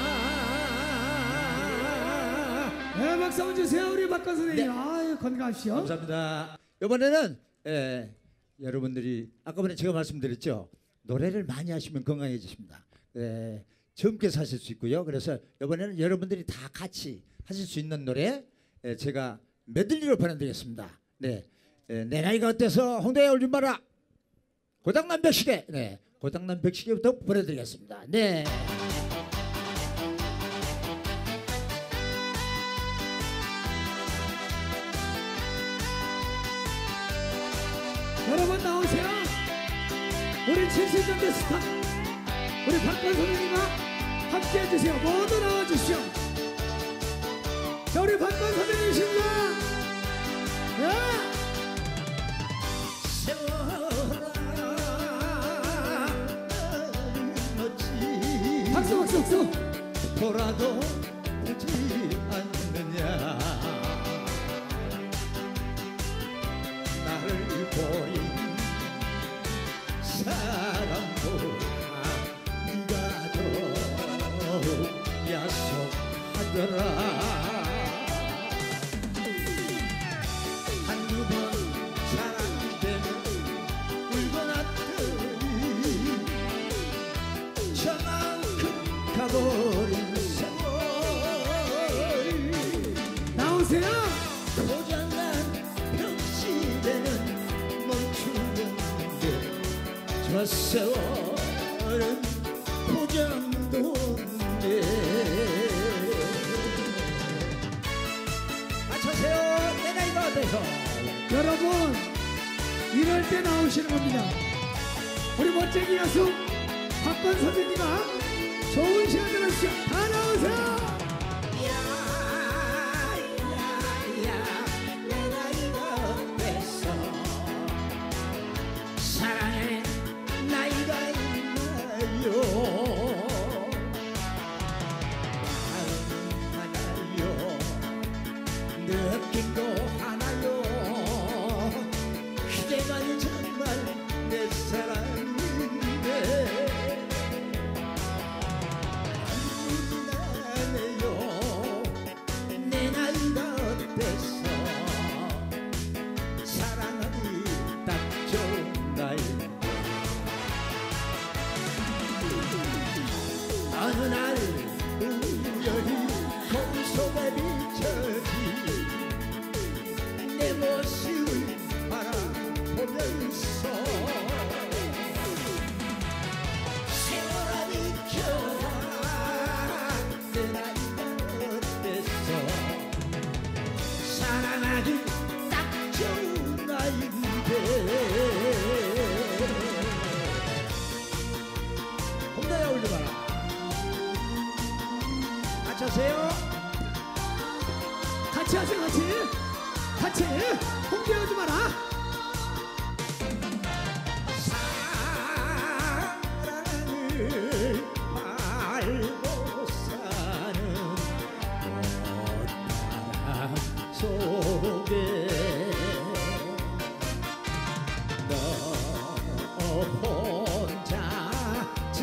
Speaker 2: 네, 박수 한번 주세요. 우리 박관 선생님. 아유, 건강하십시오.
Speaker 8: 감사합니다. 이번에는 예, 여러분들이 아까번에 제가 말씀드렸죠. 노래를 많이 하시면 건강해지십니다. 예, 젊게 사실 수 있고요. 그래서 이번에는 여러분들이 다 같이 하실 수 있는 노래 예, 제가 메들리로 보내드리겠습니다. 네, 예, 내 나이가 어때서 홍대에 올지 마라. 고장난 백시계. 네, 고장난 백시계부터 보내드리겠습니다. 네.
Speaker 2: 여러분 나오세요. 우리 칠십 년대 스타 우리 박관 선생님과 함께 해주세요. 모두 나와주시오. 자, 우리 박관 선생님이십니다. 네. 박수 박수 박수.
Speaker 8: 돌아도 되지 않느냐. 나를 보인 사람보다 네가 더 야속하더라. 한두 번 사랑이 되면 울고 났더니 저만큼 가버린 세월.
Speaker 2: 나오세요.
Speaker 8: 고장난 병실에는 멈추는데 저 세월은 고장도 없네. 맞춰세요. 내 나이가 어때서.
Speaker 2: 여러분 이럴 때 나오시는 겁니다. 우리 멋쟁이 가수 박관 선생님과 좋은 시간 되십시오. 다 나오세요.
Speaker 8: 사랑의 나이가 있나요? 마음 하나요? 느낀 거 하나요? 그대만 정말 내 사랑인데 나네요. 내 나이가 어때서 사랑하기 딱 좋은 나이. 어느 날 우연히 거울 속에 비춰진 내 모습을 바라보면서 세월아 비켜라. 내 나이가 어때서 사랑하기 딱 좋은 나이인데. 홍대에 올지 마라. 맞춰세요.
Speaker 2: 같이 하세요. 같이 같이 홍대 오지 마라.
Speaker 8: 사랑을 말고 사는 꽃바람 속에 너 혼자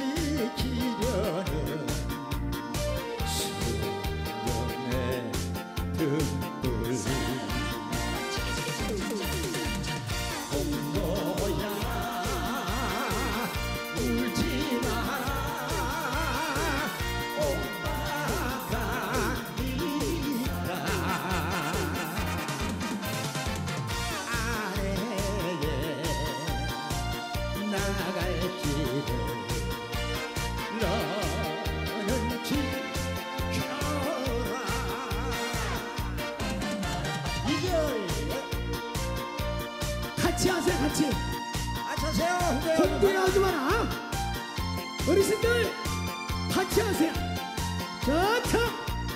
Speaker 2: 같이
Speaker 11: 같이 하세요.
Speaker 2: 홍보에 나오지 마라. 어르신들 같이 하세요. 좋다.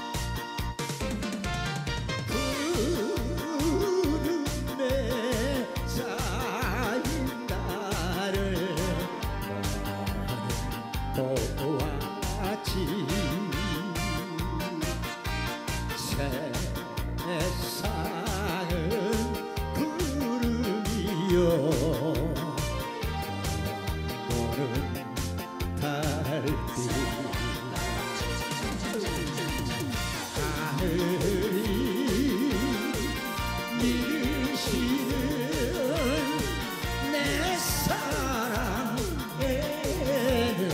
Speaker 11: 구름에 쌓인 나를 보았지. 세상은 구름이요 너는 달빛. 하늘이 이르시는 내 사랑에는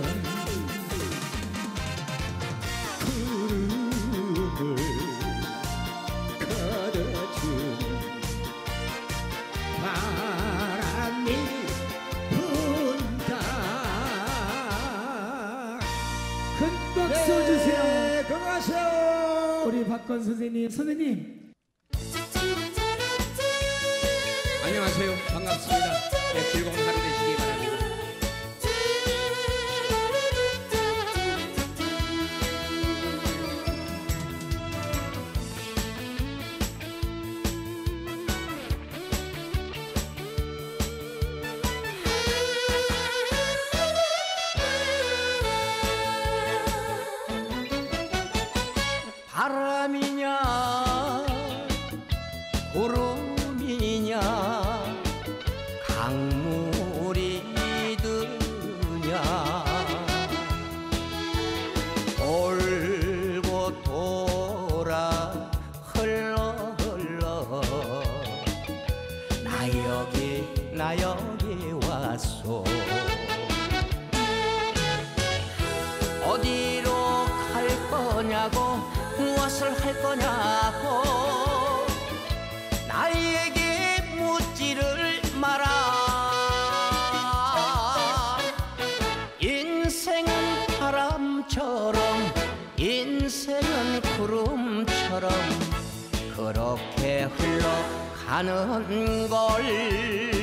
Speaker 11: 구름을 가둬준 바람이 분다.
Speaker 2: 큰 박수 주세요.
Speaker 11: 네, 건강하세요.
Speaker 2: 우리 박건 선생님, 선생님.
Speaker 12: 안녕하세요. 반갑습니다. 네, 즐거운 하루 되시기 바랍니다.
Speaker 11: 바람이냐 구름이냐 강물이 드냐 돌고 돌아 흘러 흘러 나 여기 나 여기 왔소. 어디로 갈 거냐고 무엇을 할 거냐고 나에게 묻지를 마라. 인생은 바람처럼 인생은 구름처럼 그렇게 흘러가는 걸.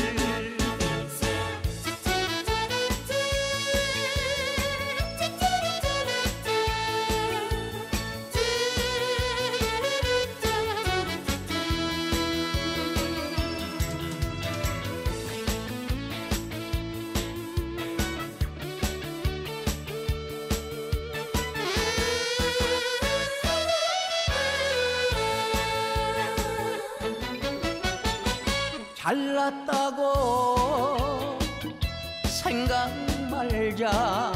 Speaker 11: 잘났다고 생각 말자.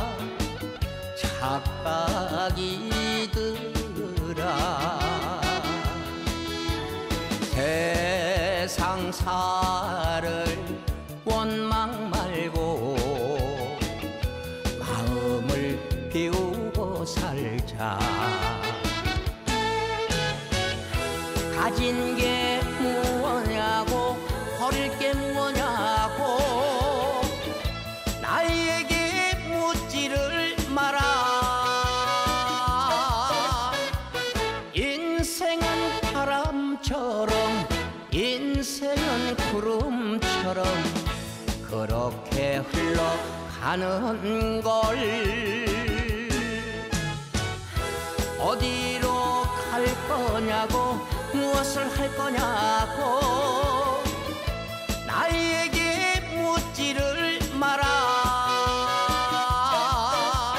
Speaker 11: 착각이더라. 세상사를 원망 말고 마음을 비우고 살자. 가진 게 뭐냐고 버릴 게 뭐냐고 나에게 묻지를 마라. 인생은 바람처럼 인생은 구름처럼 그렇게 흘러가는 걸. 어디로 갈 거냐고 무엇을 할 거냐고 나에게 묻지를 마라.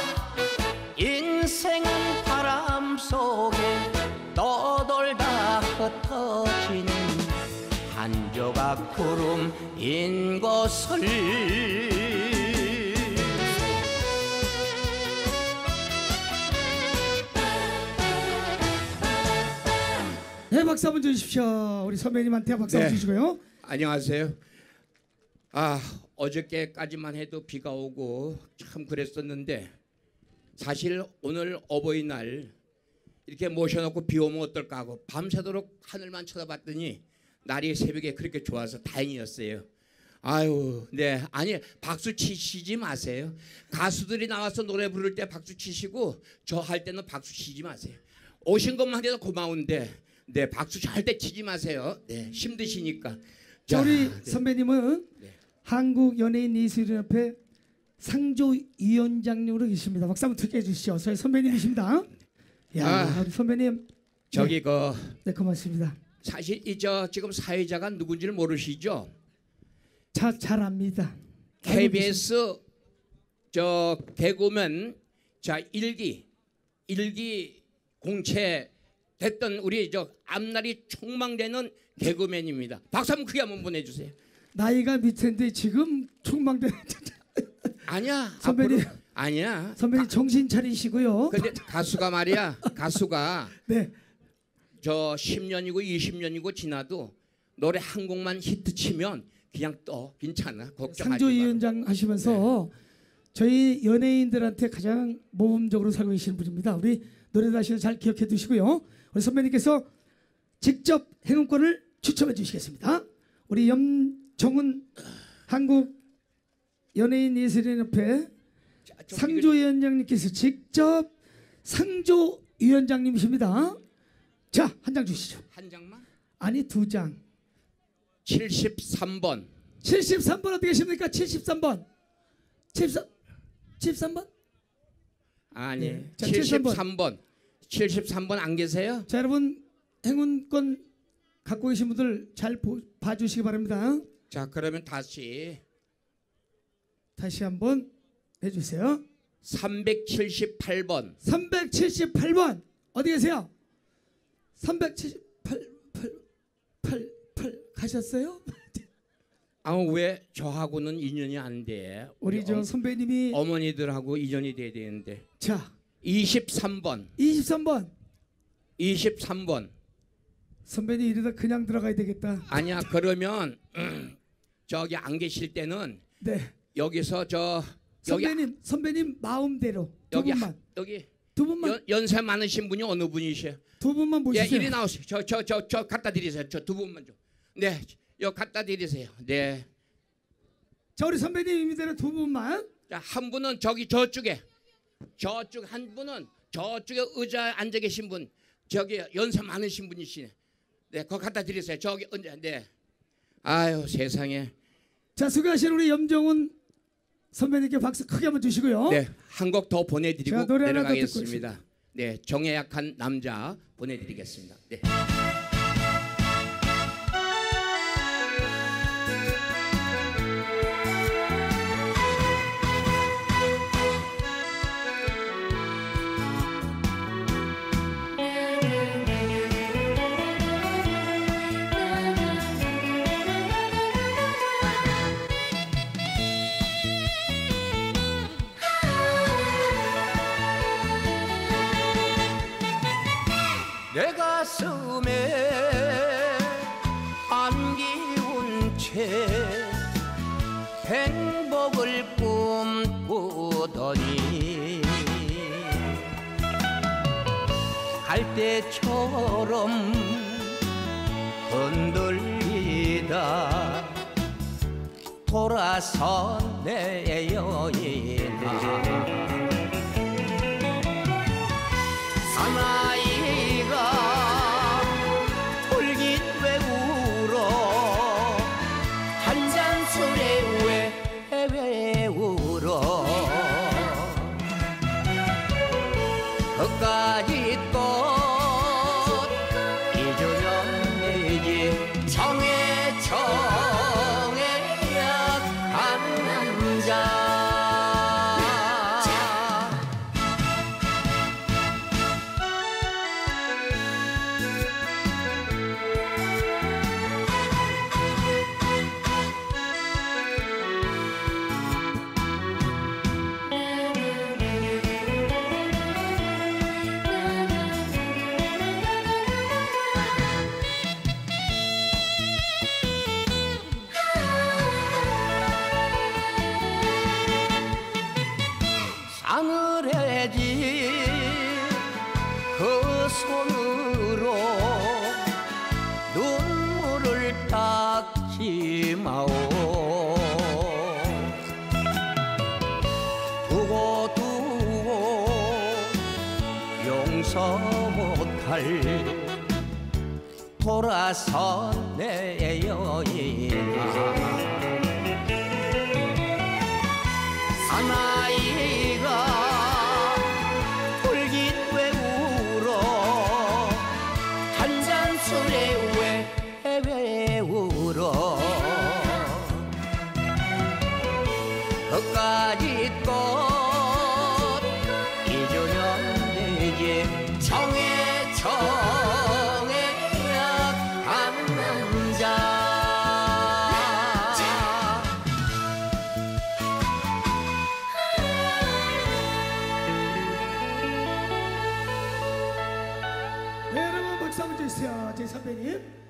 Speaker 11: 인생은 바람 속에 떠돌다 흩어지는 한 조각 구름인 것을.
Speaker 2: 네, 박수 한번 주십시오. 우리 선배님한테 박수 한번
Speaker 12: 네.
Speaker 2: 주시고요.
Speaker 12: 안녕하세요. 아, 어저께까지만 해도 비가 오고 참 그랬었는데 사실 오늘 어버이날 이렇게 모셔놓고 비 오면 어떨까 하고 밤새도록 하늘만 쳐다봤더니 날이 새벽에 그렇게 좋아서 다행이었어요. 아유, 네, 아니 박수 치시지 마세요. 가수들이 나와서 노래 부를 때 박수 치시고 저 할 때는 박수 치지 마세요. 오신 것만 해도 고마운데 네, 박수 절대 치지 마세요. 네, 힘드시니까.
Speaker 2: 자,
Speaker 12: 자,
Speaker 2: 우리
Speaker 12: 네.
Speaker 2: 선배님은
Speaker 12: 네.
Speaker 2: 한국 연예인 예술연합회 상조위원장님으로 계십니다. 박수 한번 두께 해주시죠. 저희 선배님이십니다. 야,
Speaker 12: 아,
Speaker 2: 우리 선배님.
Speaker 12: 저기
Speaker 2: 네.
Speaker 12: 그
Speaker 2: 네, 고맙습니다.
Speaker 12: 사실 이 저 지금 사회자가 누군지를 모르시죠?
Speaker 2: 자, 잘 압니다.
Speaker 12: 케이비에스 저 개그맨 자 일기 일기 공채 됐던 우리 저 앞날이 촉망되는 개그맨입니다. 박수 한번 크게 한번 보내주세요.
Speaker 2: 나이가 밑인데 지금 촉망되는
Speaker 12: 아니야
Speaker 2: 선배님.
Speaker 12: 앞으로, 아니야
Speaker 2: 선배님 정신 차리시고요.
Speaker 12: 근데 가수가 말이야 가수가
Speaker 2: 네.
Speaker 12: 저 십 년이고 이십 년이고 지나도 노래 한 곡만 히트 치면 그냥 떠 괜찮아 걱정하지 마.
Speaker 2: 상조위원장 하시면서
Speaker 12: 네.
Speaker 2: 저희 연예인들한테 가장 모범적으로 살고 계시는 분입니다. 우리 노래 다시 잘 기억해 두시고요. 우리 선배님께서 직접 행운권을 추첨해 주시겠습니다. 우리 염정은 한국 연예인 예술연합회 상조위원장님께서 직접 상조위원장님이십니다. 자, 한 장 주시죠.
Speaker 12: 한 장만?
Speaker 2: 아니, 두 장.
Speaker 12: 칠십삼 번.
Speaker 2: 칠십삼 번 어떻게 계십니까? 칠십삼 번. 칠십삼, 칠십삼 번?
Speaker 12: 아니
Speaker 2: 네. 자,
Speaker 12: 칠십삼 번. 칠십삼 번 안 계세요?
Speaker 2: 자, 여러분 행운권 갖고 계신 분들 잘 보, 봐주시기 바랍니다.
Speaker 12: 자, 그러면 다시
Speaker 2: 다시 한번 해주세요.
Speaker 12: 삼백칠십팔 번.
Speaker 2: 삼백칠십팔 번 어디 계세요? 삼백칠십팔, 팔, 팔, 팔 가셨어요?
Speaker 12: 아, 왜 저하고는 인연이 안 돼?
Speaker 2: 우리 저
Speaker 12: 어,
Speaker 2: 선배님이
Speaker 12: 어머니들하고 인연이 돼야 되는데.
Speaker 2: 자,
Speaker 12: 이십삼 번.
Speaker 2: 이십삼 번.
Speaker 12: 이십삼 번.
Speaker 2: 선배님 이러다 그냥 들어가야 되겠다.
Speaker 12: 아니야, 그러면 음, 저기 안 계실 때는
Speaker 2: 네.
Speaker 12: 여기서 저 여기
Speaker 2: 선배님 선배님 마음대로 두
Speaker 12: 여기
Speaker 2: 분만
Speaker 12: 하- 여기
Speaker 2: 두 분만
Speaker 12: 연, 연세 많으신 분이 어느 분이세요?
Speaker 2: 두 분만
Speaker 12: 예,
Speaker 2: 보시죠.
Speaker 12: 이리 나오세요. 저 저 저 저 갖다 드리세요. 저 두 분만 좀. 네, 여 갖다 드리세요. 네.
Speaker 2: 자, 우리 선배님 임의대로 두 분만.
Speaker 12: 자, 한 분은 저기 저쪽에, 저쪽 한 분은 저쪽에 의자에 앉아 계신 분, 저기 연세 많으신 분이시네. 네, 그거 갖다 드리세요. 저기 언제? 네. 아유, 세상에.
Speaker 2: 자, 수고하신 우리 염정훈 선배님께 박수 크게 한번 주시고요.
Speaker 12: 네, 한 곡 더 보내드리고
Speaker 2: 자, 노래 하나 더 듣고
Speaker 12: 내려가겠습니다. 네, 정에 약한 남자 보내드리겠습니다. 네.
Speaker 11: 내 가슴에 안기운 채 행복을 꿈꾸더니 갈대처럼 흔들리다 돌아선 내 여인아, 사나이가 돌긴 왜 울어, 한 잔술에 왜, 왜 울어. 그까짓 것 잊으면 되지. 정에 정에 약한 남자. 싸늘해진 그 손으로 눈물을 닦지 마오. 두고 두고 용서 못할 돌아선 내 여인아 사나이가 울긴 왜 울어 한 잔 술에 왜, 왜 울어 그까짓 것 잊으면 되지 정해 정해 약한 남자
Speaker 2: 네, 여러분 박수 한번 주세요. 제 선배님.